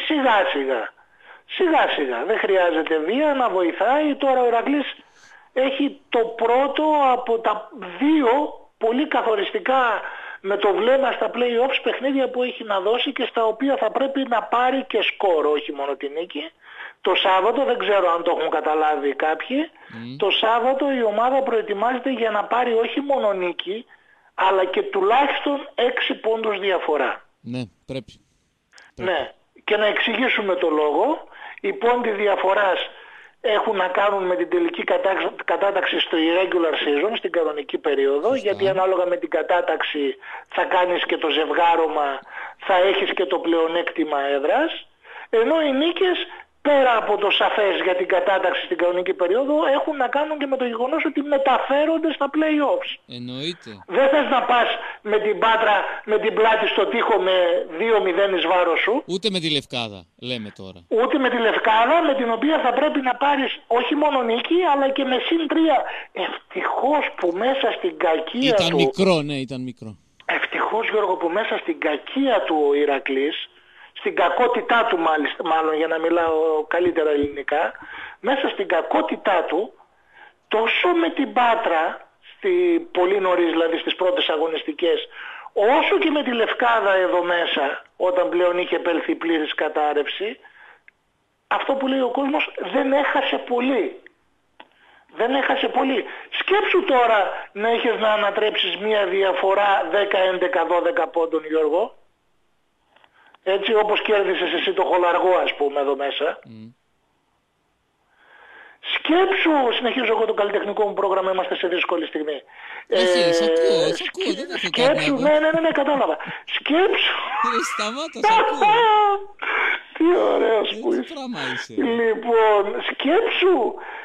σιγά σιγά. Δεν χρειάζεται βία, να βοηθάει. Τώρα ο Ηρακλής έχει το πρώτο από τα δύο πολύ καθοριστικά με το βλέμμα στα play-offs παιχνίδια που έχει να δώσει και στα οποία θα πρέπει να πάρει και σκόρο, όχι μόνο την νίκη. Το Σάββατο, δεν ξέρω αν το έχουν καταλάβει κάποιοι, το Σάββατο η ομάδα προετοιμάζεται για να πάρει όχι μόνο νίκη, αλλά και τουλάχιστον 6 πόντους διαφορά. Ναι, πρέπει. Ναι, και να εξηγήσουμε το λόγο. Οι πόντοι διαφοράς έχουν να κάνουν με την τελική κατάταξη στο irregular season, στην κανονική περίοδο, γιατί ανάλογα με την κατάταξη θα κάνεις και το ζευγάρωμα, θα έχεις και το πλεονέκτημα έδρας, ενώ οι νίκες πέρα από το σαφές για την κατάταξη στην κανονική περίοδο έχουν να κάνουν και με το γεγονός ότι μεταφέρονται στα play-offs. Εννοείται. Δεν θες να πας με την Πάτρα, με την πλάτη στο τοίχο με 2-0 εις βάρος σου. Ούτε με τη Λευκάδα, λέμε τώρα. Ούτε με τη Λευκάδα, με την οποία θα πρέπει να πάρεις όχι μόνο νίκη, αλλά και με συν 3. Ευτυχώς που μέσα στην κακία του... Ήταν μικρό. Ευτυχώς Γιώργο που μέσα στην κακία του ο Ηρακλής, στην κακότητά του μάλλον για να μιλάω καλύτερα ελληνικά, μέσα στην κακότητά του, τόσο με την Πάτρα, πολύ νωρίς δηλαδή στις πρώτες αγωνιστικές, όσο και με τη Λευκάδα εδώ μέσα, όταν πλέον είχε επέλθει πλήρης κατάρρευση, αυτό που λέει ο κόσμος δεν έχασε πολύ. Δεν έχασε πολύ. Σκέψου τώρα να έχεις να ανατρέψεις μια διαφορά 10, 11, 12 πόντων Γιώργο. Έτσι όπως κέρδισες εσύ το Χολαργό ας πούμε εδώ μέσα. Σκέψου, συνεχίζω εγώ το καλλιτεχνικό μου πρόγραμμα, είμαστε σε δύσκολη στιγμή. Σκέψου, ναι, κατάλαβα. Σκέψου. Σταμάτα, σ' ακούω. Τι ωραίος που είσαι. Λοιπόν, σκέψου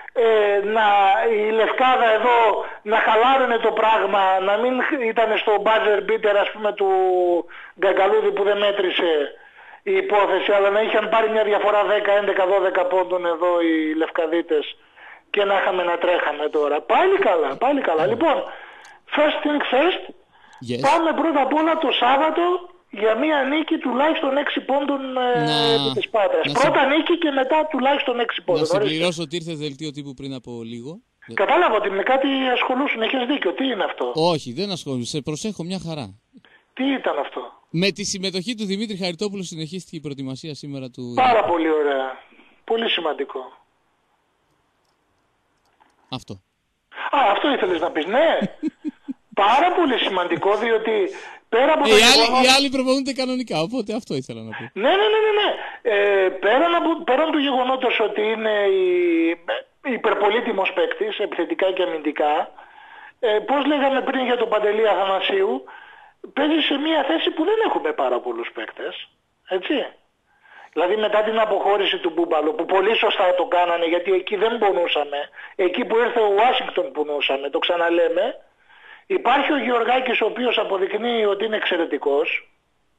η Λευκάδα εδώ να χαλάρωνε το πράγμα, να μην ήταν στο buzzer beater ας πούμε του Γκαγκαλούδη που δεν μέτρησε η υπόθεση, αλλά να είχαν πάρει μια διαφορά 10, 11, 12 πόντων εδώ οι Λευκαδίτες και να είχαμε να τρέχαμε τώρα. Πάλι καλά, πάλι καλά. Λοιπόν, first thing first, πάμε πρώτα απ' όλα το Σάββατο για μια νίκη τουλάχιστον 6 πόντων της Πάτρας. Πρώτα νίκη και μετά τουλάχιστον 6 πόντων. Να συμπληρώσω ότι ήρθε δελτίο τύπου πριν από λίγο. Κατάλαβα ότι με κάτι ασχολούσουν, έχεις δίκιο. Τι είναι αυτό? Όχι, δεν ασχολούμαι. Σε προσέχω μια χαρά. Τι ήταν αυτό? Με τη συμμετοχή του Δημήτρη Χαριτόπουλου συνεχίστηκε η προετοιμασία σήμερα του... Πάρα πολύ ωραία. Πολύ σημαντικό. Αυτό. Α, αυτό ήθελες να πεις, ναι. Πάρα πολύ σημαντικό, διότι πέρα από το γεγονός... Οι άλλοι προπονούνται κανονικά, οπότε αυτό ήθελα να πω. Ναι. Πέραν του γεγονότος ότι είναι υπερπολίτιμος παίκτης, επιθετικά και αμυντικά, πώς λέγαμε πριν για τον Παντελή Αθανασίου, παίζει σε μια θέση που δεν έχουμε πάρα πολλούς παίκτες, έτσι. Δηλαδή μετά την αποχώρηση του Μπούμπαλο, που πολύ σωστά το κάνανε, γιατί εκεί δεν πονούσαμε, εκεί που ήρθε ο Ουάσιγκτον πονούσαμε, το ξαναλέμε, υπάρχει ο Γεωργάκης ο οποίος αποδεικνύει ότι είναι εξαιρετικός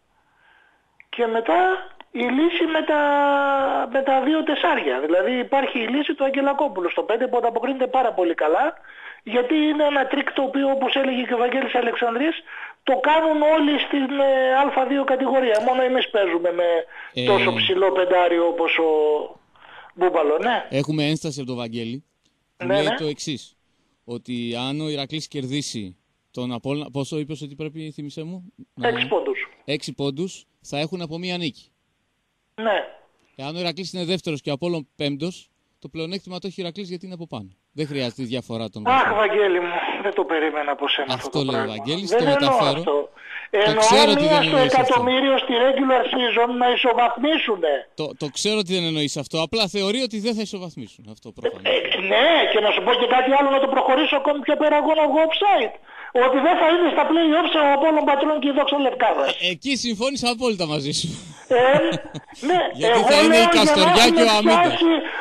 και μετά η λύση με τα 2 τεσσάρια. Δηλαδή υπάρχει η λύση του Αγγελακόπουλου στο 5 που ανταποκρίνεται πάρα πολύ καλά, γιατί είναι ένα τρίκ το οποίο, όπως έλεγε και ο Βαγγέλης Αλεξανδρής, το κάνουν όλοι στην Α2 κατηγορία. Μόνο εμείς παίζουμε με τόσο ψηλό πεντάριο όπως ο Μπούμπαλο, ναι. Έχουμε ένσταση από τον Βαγγέλη που λέει το εξής, ότι αν ο Ηρακλής κερδίσει τον Απόλλωνα, πόσο είπες ότι πρέπει, θύμισέ μου? 6 πόντους. 6 πόντους θα έχουν από μία νίκη. Ναι. Εάν ο Ηρακλής είναι δεύτερος και ο Απόλλων πέμπτος, το πλεονέκτημα το έχει ο Ηρακλής γιατί είναι από πάνω. Δεν χρειάζεται η διαφορά των βαθμών. Αχ, Βαγγέλη μου, δεν το περίμενα από σένα αυτό το λέει ο Βαγγέλης, το μεταφέρω. Αυτό. Εννοώ μία στο εκατομμύριο στη regular season να ισοβαθμίσουνε. Το ξέρω ότι δεν εννοείς αυτό, απλά θεωρεί ότι δεν θα ισοβαθμίσουν. Αυτό προφανώς. Ναι, και να σου πω και κάτι άλλο να το προχωρήσω ακόμη πιο πέρα, εγώ offside. Ότι δεν θα είναι στα play-offs ο Απόλλων Πατρών και η Δόξα Λευκάδας. Εκεί συμφώνησα απόλυτα μαζί σου. Ναι, γιατί θα είναι η Καστοριά και ο Αμύντας.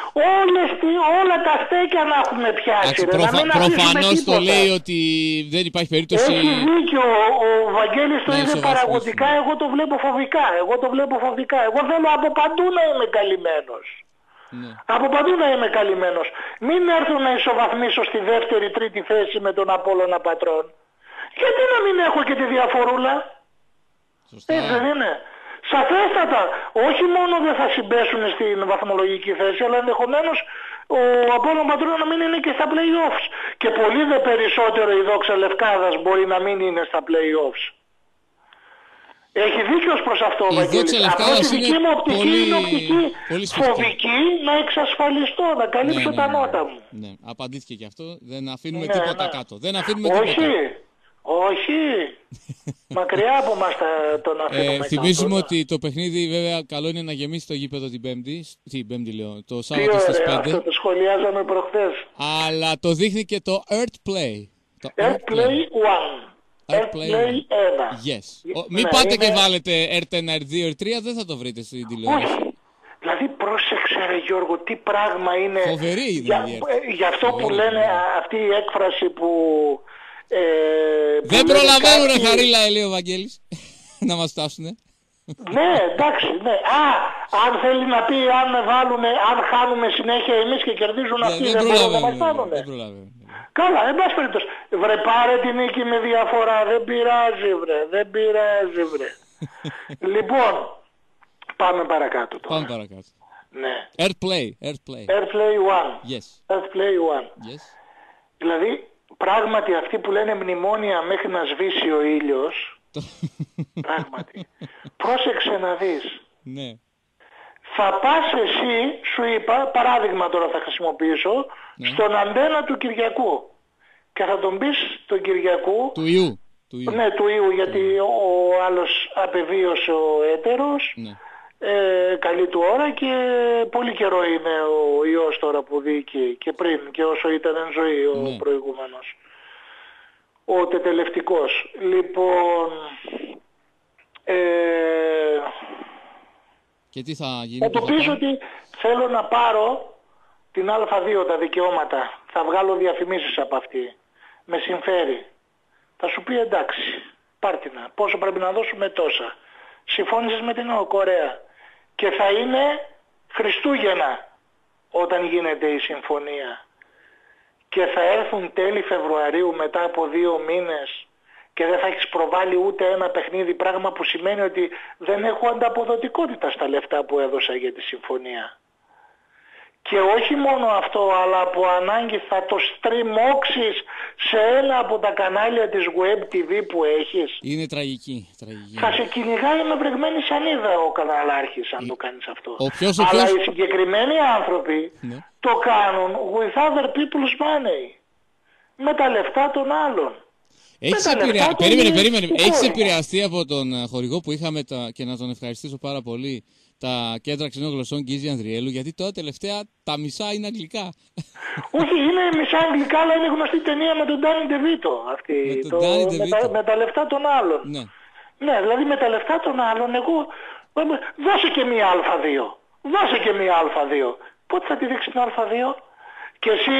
Όλα τα στέκια να έχουμε πιάσει. Προφανώς το λέει ότι δεν υπάρχει περίπτωση. Έχει δίκιο. Ο Βαγγέλης το είδε παραγωγικά. Εγώ το βλέπω φοβικά. Εγώ θέλω από παντού να είμαι καλυμμένος. Ναι. Από παντού να είμαι καλυμμένος. Μην έρθω να ισοβαθμίσω στη δεύτερη, τρίτη θέση με τον Απόλλωνα Πατρών. Γιατί να μην έχω και τη διαφορούλα? Σωστά. Έτσι δεν είναι? Σαφέστατα. Όχι μόνο δεν θα συμπέσουν στην βαθμολογική θέση, αλλά ενδεχομένως ο Απόλλων Πατρών να μην είναι και στα play-offs. Και πολύ δε περισσότερο η Δόξα Λευκάδας μπορεί να μην είναι στα play-offs. Έχει δίκιο προς αυτό ο Βαγγέλης. Αυτό τη δική μου οπτική είναι οπτική φοβική να εξασφαλιστώ, να καλύψω τα νότα μου. Ναι, απαντήθηκε και αυτό. Δεν αφήνουμε τίποτα κάτω. Δεν αφήνουμε τίποτα. Όχι. Μακριά από μας τον αφήνουμε. Θυμίζουμε ότι το παιχνίδι βέβαια καλό είναι να γεμίσει το γήπεδο την Πέμπτη λέω, το Σάββατο στις 5. Αυτό το σχολιάζαμε προχθές. Αλλά το δείχνει και το Earth Play. Earth Play 1. Airplay 1. Yes. Μην πάτε και βάλετε Earth 1, Earth 2, Earth 3, δεν θα το βρείτε στην τηλεόραση. Όχι. Δηλαδή πρόσεξε ρε Γιώργο, τι πράγμα είναι. Φοβερή είναι για αυτό που λένε αυτή η έκφραση που... δεν προλαβαίνουν ρε Χαρίλα, λέει ο Βαγγέλης, να μας φτάσουνε. Ναι, εντάξει, ναι. Αν θέλει να πει αν χάνουμε συνέχεια εμείς και κερδίζουν αυτοί, δεν μπορούν να μας φτάνουνε. Δεν προλαβαίνουν. Καλά, εν πάση περιπτώσει. Βρε πάρε την νίκη με διαφορά, δεν πειράζει βρε. Λοιπόν, πάμε παρακάτω τώρα. Πάμε παρακάτω. Ναι. Airplay 1. Yes. Airplay 1. Yes. Δηλαδή, πράγματι αυτοί που λένε μνημόνια μέχρι να σβήσει ο ήλιος, πράγματι. Πρόσεξε να δεις. Ναι. Θα πας εσύ, σου είπα, παράδειγμα τώρα θα χρησιμοποιήσω, στον αντένα του Κυριακού. Και θα τον πεις τον Κυριακού... Του Ιού. Ναι, του Ιού, γιατί ο άλλος απεβίωσε ο έτερος. Ναι. Καλή του ώρα και πολύ καιρό είναι ο ιός τώρα που δίκη και πριν και όσο ήταν εν ζωή ο προηγούμενος. Ο τετελευτικός. Λοιπόν... Και τι θα γίνει? Θα του πεις ότι θέλω να πάρω την Α2 τα δικαιώματα, θα βγάλω διαφημίσεις από αυτή, με συμφέρει. Θα σου πει εντάξει, πάρτινα, πόσο πρέπει να δώσουμε? Τόσα. Συμφώνησες με την Κορέα και θα είναι Χριστούγεννα όταν γίνεται η συμφωνία και θα έρθουν τέλη Φεβρουαρίου μετά από 2 μήνες και δεν θα έχεις προβάλει ούτε ένα παιχνίδι, πράγμα που σημαίνει ότι δεν έχω ανταποδοτικότητα στα λεφτά που έδωσα για τη συμφωνία. Και όχι μόνο αυτό, αλλά από ανάγκη θα το στριμώξεις σε ένα από τα κανάλια της Web TV που έχεις. Είναι τραγική. Θα σε κυνηγάει με βρεγμένη σανίδα ο καναλάρχης αν το κάνεις αυτό. Ποιος... Αλλά οι συγκεκριμένοι άνθρωποι το κάνουν with other people's money. Με τα λεφτά των άλλων. Έχεις επηρεαστεί από τον χορηγό που είχαμε και να τον ευχαριστήσω πάρα πολύ, τα κέντρα ξενών γλωσσών Γκίζη Ανδριέλου, γιατί τώρα τελευταία τα μισά είναι αγγλικά. Όχι, είναι μισά αγγλικά, αλλά είναι γνωστή ταινία με τον Ντάνι Ντεβίτο αυτή. Με τα λεφτά των άλλων. Ναι, δηλαδή με τα λεφτά των άλλων, εγώ δώσε και μία Α2. Δώσε και μία Α2. Πότε θα τη δείξει την Α2? Και εσύ,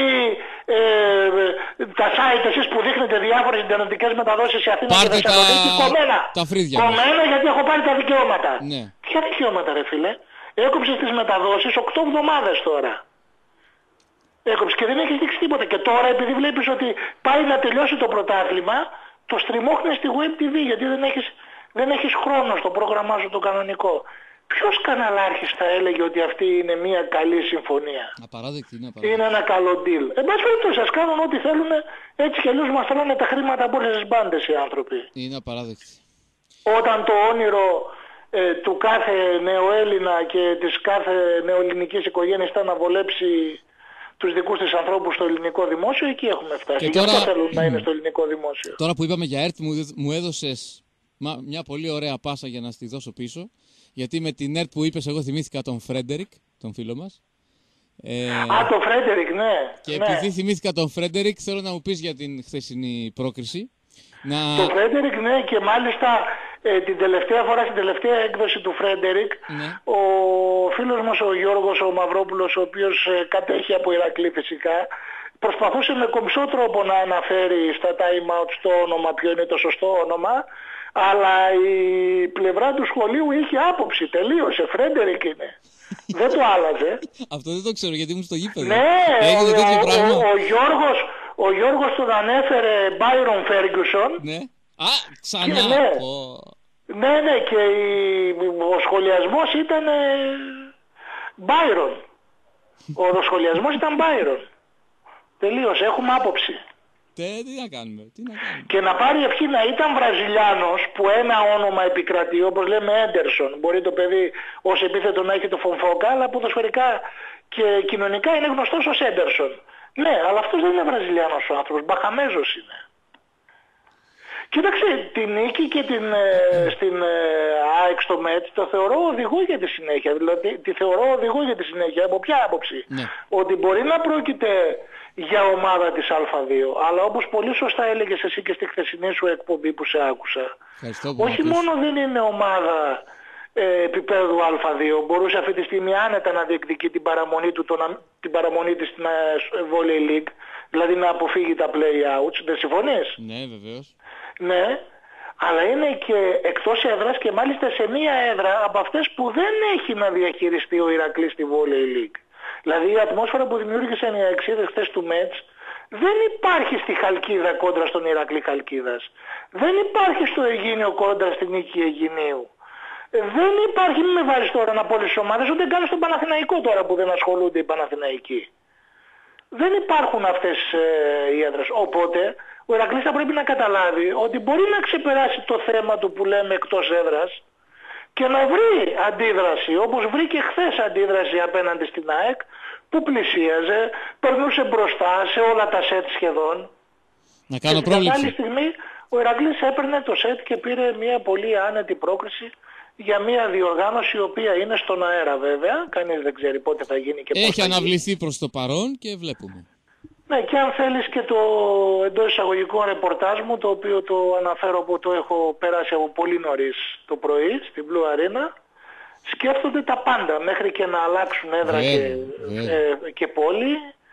τα site εσείς που δείχνετε διάφορες ιντερνετικές μεταδόσεις σε Αθήνα και Θεσσαλονίκη, κομμένα γιατί έχω πάρει τα δικαιώματα. Ναι. Ποια δικαιώματα ρε φίλε? Έκοψες τις μεταδόσεις 8 εβδομάδες τώρα. Έκοψες και δεν έχεις δείξει τίποτα. Και τώρα επειδή βλέπεις ότι πάει να τελειώσει το πρωτάθλημα, το στριμώχνεις στη Web TV γιατί δεν έχεις χρόνο στο πρόγραμμά σου το κανονικό. Ποιος καναλάρχης θα έλεγε ότι αυτή είναι μια καλή συμφωνία? Απαράδεκτη. Είναι ένα καλό deal. Εν πάση περιπτώσει, σας κάνουν ό,τι θέλουν, έτσι και αλλιώς μας τρώνε τα χρήματα από όλες τις μπάντες οι άνθρωποι. Είναι απαράδεκτη. Όταν το όνειρο του κάθε νεοέλληνα και της κάθε νεοελληνικής οικογένειας ήταν να βολέψει τους δικούς της ανθρώπους στο ελληνικό δημόσιο, εκεί έχουμε φτάσει. Και τώρα, θέλουν να είναι στο ελληνικό δημόσιο. Τώρα που είπαμε για ΕΡΤ, μου έδωσες μια πολύ ωραία πάσα για να στη δώσω πίσω. Γιατί με την ΕΡΤ που είπες, εγώ θυμήθηκα τον Φρέντερικ, τον φίλο μας. Τον Φρέντερικ, ναι. Και επειδή θυμήθηκα τον Φρέντερικ, θέλω να μου πεις για την χθεσινή πρόκριση. Το Φρέντερικ, ναι, και μάλιστα την τελευταία φορά, στην τελευταία έκδοση του Φρέντερικ, ο φίλος μας ο Γιώργος ο Μαυρόπουλος, ο οποίος κατέχει από Ηρακλή φυσικά, προσπαθούσε με κομψό τρόπο να αναφέρει στα time out το όνομα, ποιο είναι το σωστό όνομα, αλλά η πλευρά του σχολείου είχε άποψη, τελείωσε, Φρέντερικ είναι. Δεν το άλλαζε. Αυτό δεν το ξέρω γιατί ήμουν στο γήπεδο. Ναι, ο Γιώργος τον ανέφερε Byron Ferguson. Ναι. Ξανά. Ναι, και ο σχολιασμός ήταν Byron. Ο σχολιασμός ήταν Byron. Τελείωσε, έχουμε άποψη. Τι να κάνουμε. Και να πάρει ευχή να ήταν Βραζιλιάνος που ένα όνομα επικρατεί, όπως λέμε Έντερσον. Μπορεί το παιδί ως επίθετο να έχει το Φονφόκα, αλλά ποδοσφαιρικά και κοινωνικά είναι γνωστός ως Έντερσον. Ναι, αλλά αυτός δεν είναι Βραζιλιάνος ο άνθρωπος, Μπαχαμέζος είναι. Κοίταξε, την νίκη και στην ΑΕΚ στο ΜΕΤ το θεωρώ οδηγό για τη συνέχεια. Δηλαδή τη θεωρώ οδηγό για τη συνέχεια. Από ποια άποψη? Ότι μπορεί να πρόκειται για ομάδα της Α2, αλλά όπως πολύ σωστά έλεγες εσύ και στη χθεσινή σου εκπομπή που σε άκουσα, όχι μόνο δεν είναι ομάδα επίπεδου Α2, μπορούσε αυτή τη στιγμή άνετα να διεκδικεί την παραμονή της στην Volley League, δηλαδή να αποφύγει τα play-outs. Δεν συμφωνείς? Ναι, βεβαίως. Ναι, αλλά είναι και εκτός έδρας και μάλιστα σε μία έδρα από αυτές που δεν έχει να διαχειριστεί ο Ηρακλής στη Volley League. Δηλαδή η ατμόσφαιρα που δημιούργησαν οι αεξίδες χθες του Μέτς δεν υπάρχει στη Χαλκίδα κόντρα στον Ηρακλή Χαλκίδας. Δεν υπάρχει στο Αιγίνιο κόντρα στην Νίκη Αιγινίου. Δεν υπάρχει, μην με βάζεις τώρα να πω όλες τις ομάδες, ούτε καν στον Παναθηναϊκό τώρα που δεν ασχολούνται οι Παναθηναϊκοί. Δεν υπάρχουν αυτές οι έδρες. Οπότε ο Ηρακλής θα πρέπει να καταλάβει ότι μπορεί να ξεπεράσει το θέμα του που λέμε εκτός έδρας και να βρει αντίδραση, όπως βρήκε χθες αντίδραση απέναντι στην ΑΕΚ, που πλησίαζε, περνούσε μπροστά σε όλα τα σετ σχεδόν. Να κάνω πρόβλεψη. Και την άλλη στιγμή ο Ηρακλής έπαιρνε το σετ και πήρε μια πολύ άνετη πρόκριση για μια διοργάνωση η οποία είναι στον αέρα βέβαια. Κανείς δεν ξέρει πότε θα γίνει και πώς θα γίνει. Έχει αναβληθεί προς το παρόν και βλέπουμε. Ναι, και αν θέλεις και το εντός εισαγωγικών ρεπορτάζ μου, το οποίο το αναφέρω που το έχω περάσει από πολύ νωρίς το πρωί στην Blue Arena, σκέφτονται τα πάντα, μέχρι και να αλλάξουν έδρα και πόλη,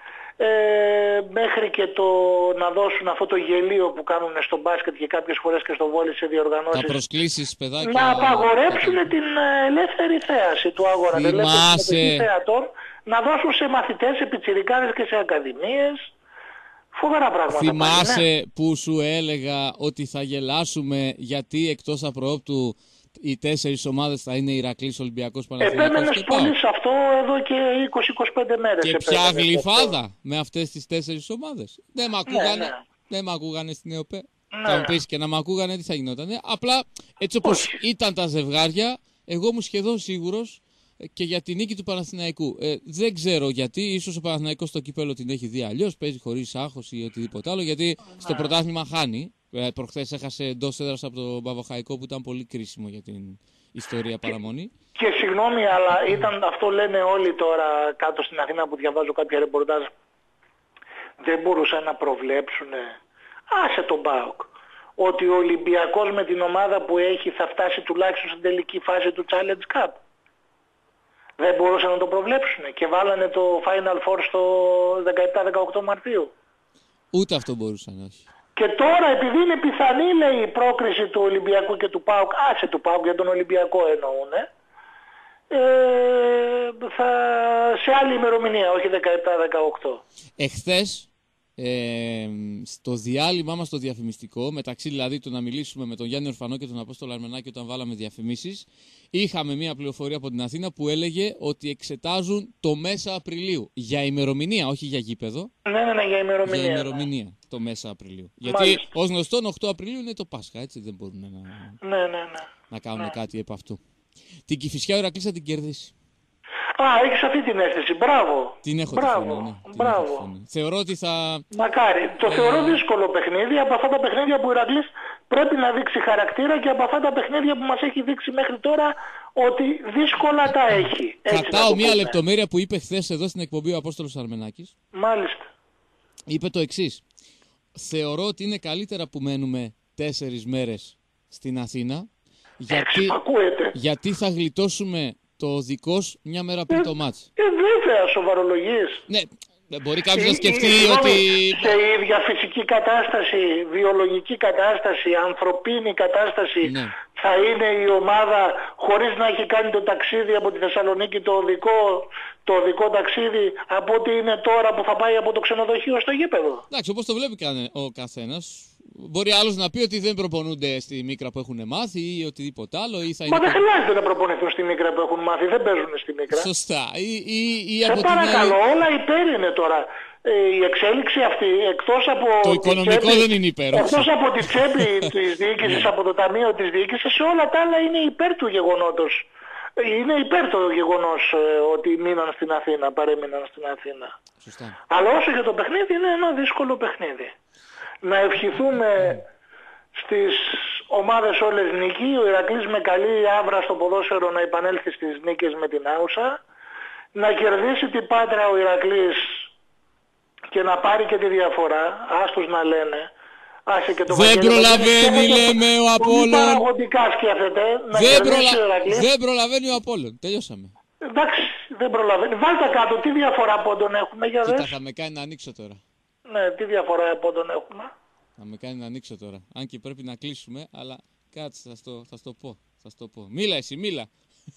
μέχρι και το να δώσουν αυτό το γελίο που κάνουν στο μπάσκετ και κάποιες φορές και στο βόλι σε διοργανώσεις. Τα προσκλήσεις, παιδάκια. Να απαγορέψουν την ελεύθερη θέαση του αγώνα, την ελεύθερη θεατών, να δώσουν σε μαθητές, σε πιτσιρικάδες και σε ακαδημίες. Φοβερά πράγματα. Θυμάσαι που σου έλεγα ότι θα γελάσουμε γιατί εκτός απροόπτου οι 4 ομάδες θα είναι Ηρακλής, Ολυμπιακός, Παναθηναϊκός. Επέμενες πολύ σε αυτό εδώ και 20-25 μέρες. Και ποια γλυφάδα με αυτές τις 4 ομάδες. Δεν μ' ακούγανε στην ΕΟΠΕ. Θα μου πεις, και να μ' ακούγανε τι θα γινότανε. Απλά έτσι όπως ήταν τα ζευγάρια, εγώ ήμουν σχεδόν σίγουρος και για τη νίκη του Παναθηναϊκού. Δεν ξέρω γιατί, ίσως ο Παναθηναϊκός στο κύπελλο την έχει δει αλλιώς, παίζει χωρίς άγχος ή οτιδήποτε άλλο, γιατί στο πρωτάθλημα χάνει. Προχθές έχασε εντός έδρας από το Παβοχαϊκό που ήταν πολύ κρίσιμο για την ιστορία παραμονή. Και συγγνώμη, αλλά αυτό λένε όλοι τώρα κάτω στην Αθήνα που διαβάζω κάποια ρεπορτάζ. Δεν μπορούσαν να προβλέψουν, άσε τον ΠΑΟΚ, ότι ο Ολυμπιακός με την ομάδα που έχει θα φτάσει τουλάχιστον στην τελική φάση του Challenge Cup. Δεν μπορούσαν να το προβλέψουν και βάλανε το Final Four στο 17-18 Μαρτίου. Ούτε αυτό μπορούσαν, όχι. Και τώρα επειδή είναι πιθανή, λέει, η πρόκριση του Ολυμπιακού και του ΠΑΟΚ, άσε του ΠΑΟΚ για τον Ολυμπιακό εννοούνε, σε άλλη ημερομηνία, όχι 17-18. Εχθές, στο διάλειμμα μας το διαφημιστικό, μεταξύ δηλαδή του να μιλήσουμε με τον Γιάννη Ορφανό και τον Απόστολο Αρμενάκη όταν βάλαμε διαφημίσεις, είχαμε μια πληροφορία από την Αθήνα που έλεγε ότι εξετάζουν το μέσα Απριλίου. Για ημερομηνία, όχι για γήπεδο. Ναι, για ημερομηνία. Για ημερομηνία, το μέσα Απριλίου. Γιατί ως γνωστόν 8 Απριλίου είναι το Πάσχα, έτσι δεν μπορούν να κάνουν κάτι επ' αυτού. Την Κηφισιά ο Ηρακλής θα την κερδίσει. Έχεις αυτή την αίσθηση. Μπράβο. Την έχω. Μπράβο. Θεωρώ ότι θα... Μακάρι. Το θεωρώ δύσκολο παιχνίδι. Από αυτά τα παιχνίδια που ο Ηρακλής πρέπει να δείξει χαρακτήρα και από αυτά τα παιχνίδια που μας έχει δείξει μέχρι τώρα ότι δύσκολα τα έχει. Κρατάω μια λεπτομέρεια που είπε χθες εδώ στην εκπομπή ο Απόστολος Αρμενάκης. Μάλιστα. Είπε το εξής. Θεωρώ ότι είναι καλύτερα που μένουμε 4 μέρες στην Αθήνα γιατί θα γλιτώσουμε το οδικός μια μέρα πριν το μάτς. Βέβαια, σοβαρολογείς. Ναι, μπορεί κάποιος να σκεφτεί ότι... Σε ίδια φυσική κατάσταση, βιολογική κατάσταση, ανθρωπίνη κατάσταση, ναι, θα είναι η ομάδα χωρίς να έχει κάνει το ταξίδι από τη Θεσσαλονίκη, το οδικό ταξίδι, από ό,τι είναι τώρα που θα πάει από το ξενοδοχείο στο γήπεδο. Εντάξει, όπως το βλέπει ο καθένας. Μπορεί άλλος να πει ότι δεν προπονούνται στη Μίκρα που έχουν μάθει ή οτιδήποτε άλλο. Μα δεν χρειάζεται να προπονηθούν στη Μίκρα που έχουν μάθει, δεν παίζουν στη Μίκρα. Σωστά. Σε παρακαλώ, όλα υπέρ είναι τώρα. Η εξέλιξη αυτή, εκτός από το οικονομικό δεν είναι υπέρ. Εκτός από τη τσέπη της διοίκησης, από το ταμείο της διοίκησης, σε όλα τα άλλα είναι υπέρ του γεγονότος. Είναι υπέρ το γεγονός ότι μείναν στην Αθήνα, παρέμειναν στην Αθήνα. Σωστά. Αλλά όσο για το παιχνίδι, είναι ένα δύσκολο παιχνίδι. Να ευχηθούμε στις ομάδες όλες νίκη, ο Ηρακλής με καλή άβρα στο ποδόσφαιρο να επανέλθει στις νίκες με την Άουσα, να κερδίσει την Πάτρα ο Ηρακλής και να πάρει και τη διαφορά, άστος να λένε. Άσε και το δεν προλαβαίνει, λέμε, ο Απόλλων. Παραγωγικά σκέφτεται να κερδίσει ο Ηρακλής. Δεν προλαβαίνει ο Απόλλων, τελειώσαμε. Εντάξει, δεν προλαβαίνει. Βάλτε κάτω, τι διαφορά από τον έχουμε, για δες. Κοίτα, θα με κάνει να ανοίξω τώρα. Ναι, τι διαφορά από τον έχουμε. Θα με κάνει να ανοίξω τώρα. Αν και πρέπει να κλείσουμε, αλλά κάτσε, θα στο πω. Μίλα εσύ, μίλα.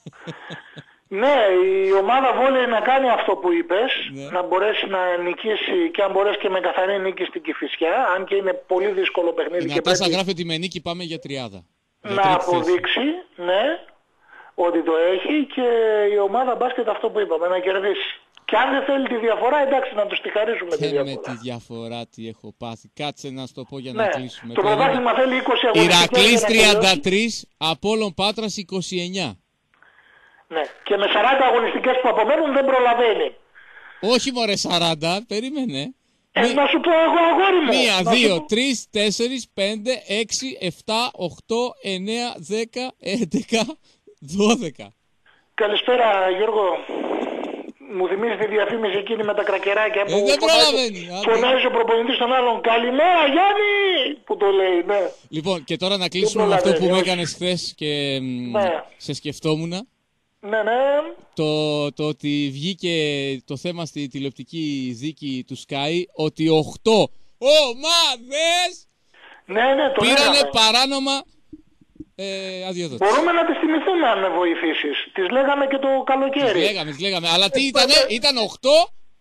Ναι, η ομάδα βόλεϊ να κάνει αυτό που είπες, ναι, να μπορέσει να νικήσει και αν μπορέσει και με καθαρή νίκη στην Κηφισιά, αν και είναι πολύ δύσκολο παιχνίδι. Η Νατάσα γράφει ότι με νίκη πάμε για 30. Να αποδείξει, ναι, ότι το έχει και η ομάδα μπάσκετ αυτό που είπαμε, να κερδίσει. Και αν δεν θέλει τη διαφορά, εντάξει, να τους τη χαρίσουμε τη διαφορά. Με τη διαφορά τι έχω πάθει. Κάτσε να σου το πω για να κλείσουμε. Το πρωτάθλημα θέλει 20 αγωνιστικές. Ηρακλής 33, Απόλλων Πάτρας 29. Ναι, και με 40 αγωνιστικές που απομένουν δεν προλαβαίνει. Όχι μωρέ 40, περίμενε. Να σου πω εγώ, αγόρι μου. 1, 2, 3, 4, 5, 6, 7, 8, 9, 10, 11, 12. Καλησπέρα Γιώργο. Μου θυμίζει τη διαφήμιση εκείνη με τα κρακεράκια που φωνάζει ο προπονητής στον άλλον. Καλημέρα Γιάννη! Που το λέει, ναι. Λοιπόν, και τώρα να κλείσουμε με αυτό που με έκανες χθες και σε σκεφτόμουν. Ναι, ναι. Το ότι βγήκε το θέμα στη τηλεοπτική δίκη του Sky ότι 8 ομάδες Ναι, το πήρανε λέγαμε. παράνομα αδειοδότηση. Μπορούμε να τις θυμηθούμε αν με βοηθήσεις. Τις λέγαμε και το καλοκαίρι. Τις λέγαμε. Αλλά τι ήτανε, ήταν 8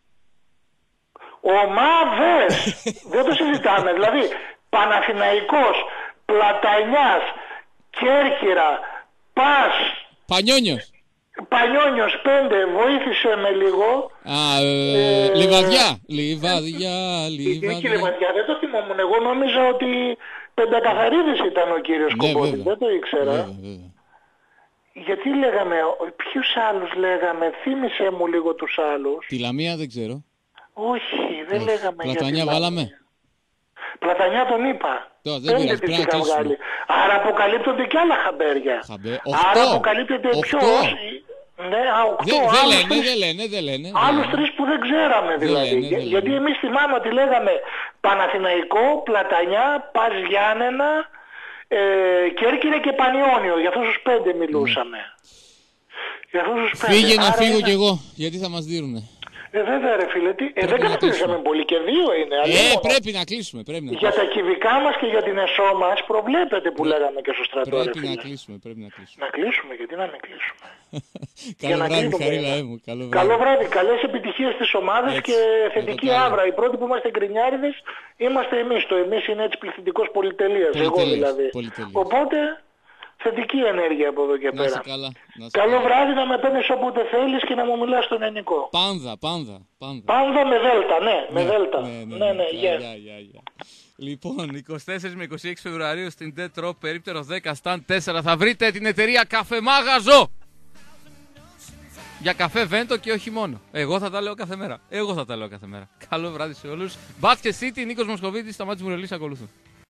ομάδες. Δεν το συζητάμε. Δηλαδή, Παναθηναϊκός, Πλατανιάς, Κέρκυρα, Πας, Πανιόνιος. Πανιόνιος 5, βοήθησε με λίγο. Λιβαδιά. Η Λιβαδιά, δεν το θυμόμουν. Εγώ νόμιζα ότι Πεντακαθαρίδης ήταν ο κύριος Κομπότης. βέβαια. Δεν το ήξερα. Βέβαια. Γιατί λέγαμε, ποιους άλλους λέγαμε, θύμισε μου λίγο τους άλλους. Τη Λαμία δεν ξέρω. Όχι, δεν λέγαμε για Πλατανιά τη βάλαμε. Πλατανιά τον είπα. Δεν 5 πειράζει, τις πρέπει να είχα κλείσουμε. βγάλει. Άρα αποκαλύπτονται και άλλα χαμπέρια. Άρα 8. αποκαλύπτεται 8. ποιος. Ναι, 8. Δεν λένε. Άλλους 3 που δεν ξέραμε δηλαδή. λένε. Γιατί εμείς θυμάμαι ότι λέγαμε Παναθηναϊκό, Πλατανιά, Πας Γιάννενα, Κέρκυρα και Πανιόνιο. Για αυτούς τους 5 μιλούσαμε. Για αυτούς τους 5. Φύγε να Άρα φύγω είναι- κι εγώ, γιατί θα μας δίνουνε. Βέβαια ρε φίλε, δεν να καθαρίσαμε κλείσουμε. πολύ και 2 είναι. αλλήμον. Πρέπει να κλείσουμε. Για τα κυβικά μας και για την εσώ μας προβλέπεται που λέγαμε και στο στρατό ρε Πρέπει φίλε. να κλείσουμε. Να κλείσουμε, γιατί να μην κλείσουμε. Καλό να βράδυ, κλείνουμε. Χαρίλα μου. Καλό βράδυ, καλές επιτυχίες στις ομάδες Έτσι, και να θετική το κάνω. άβρα. Οι πρώτοι που είμαστε γκρινιάριδες είμαστε εμείς. Το εμείς είναι έτσι πληθυντικός πολυτελείας, εγώ Πολυτελείας, δηλαδή. πολυτελείας. Οπότε θετική ενέργεια από εδώ και Να είσαι πέρα. καλά. Καλό βράδυ, να με παίρνεις όποτε θέλεις και να μου μιλάς στον ελληνικό. Πάνδα. Πάντα με δέλτα, ναι, με δέλτα. Ναι, Γεια. yes. Λοιπόν, 24 με 26 Φεβρουαρίου στην Dead Rock, περίπτερο 10, stand 4, θα βρείτε την εταιρεία Καφέ Μάγαζο. Για καφέ βέντο και όχι μόνο. Εγώ θα τα λέω κάθε μέρα. Καλό βράδυ σε όλους. Μπάσκετ City, Νίκος Μοσχοβίτης, Σταμάτης Μουρελής ακολουθούν.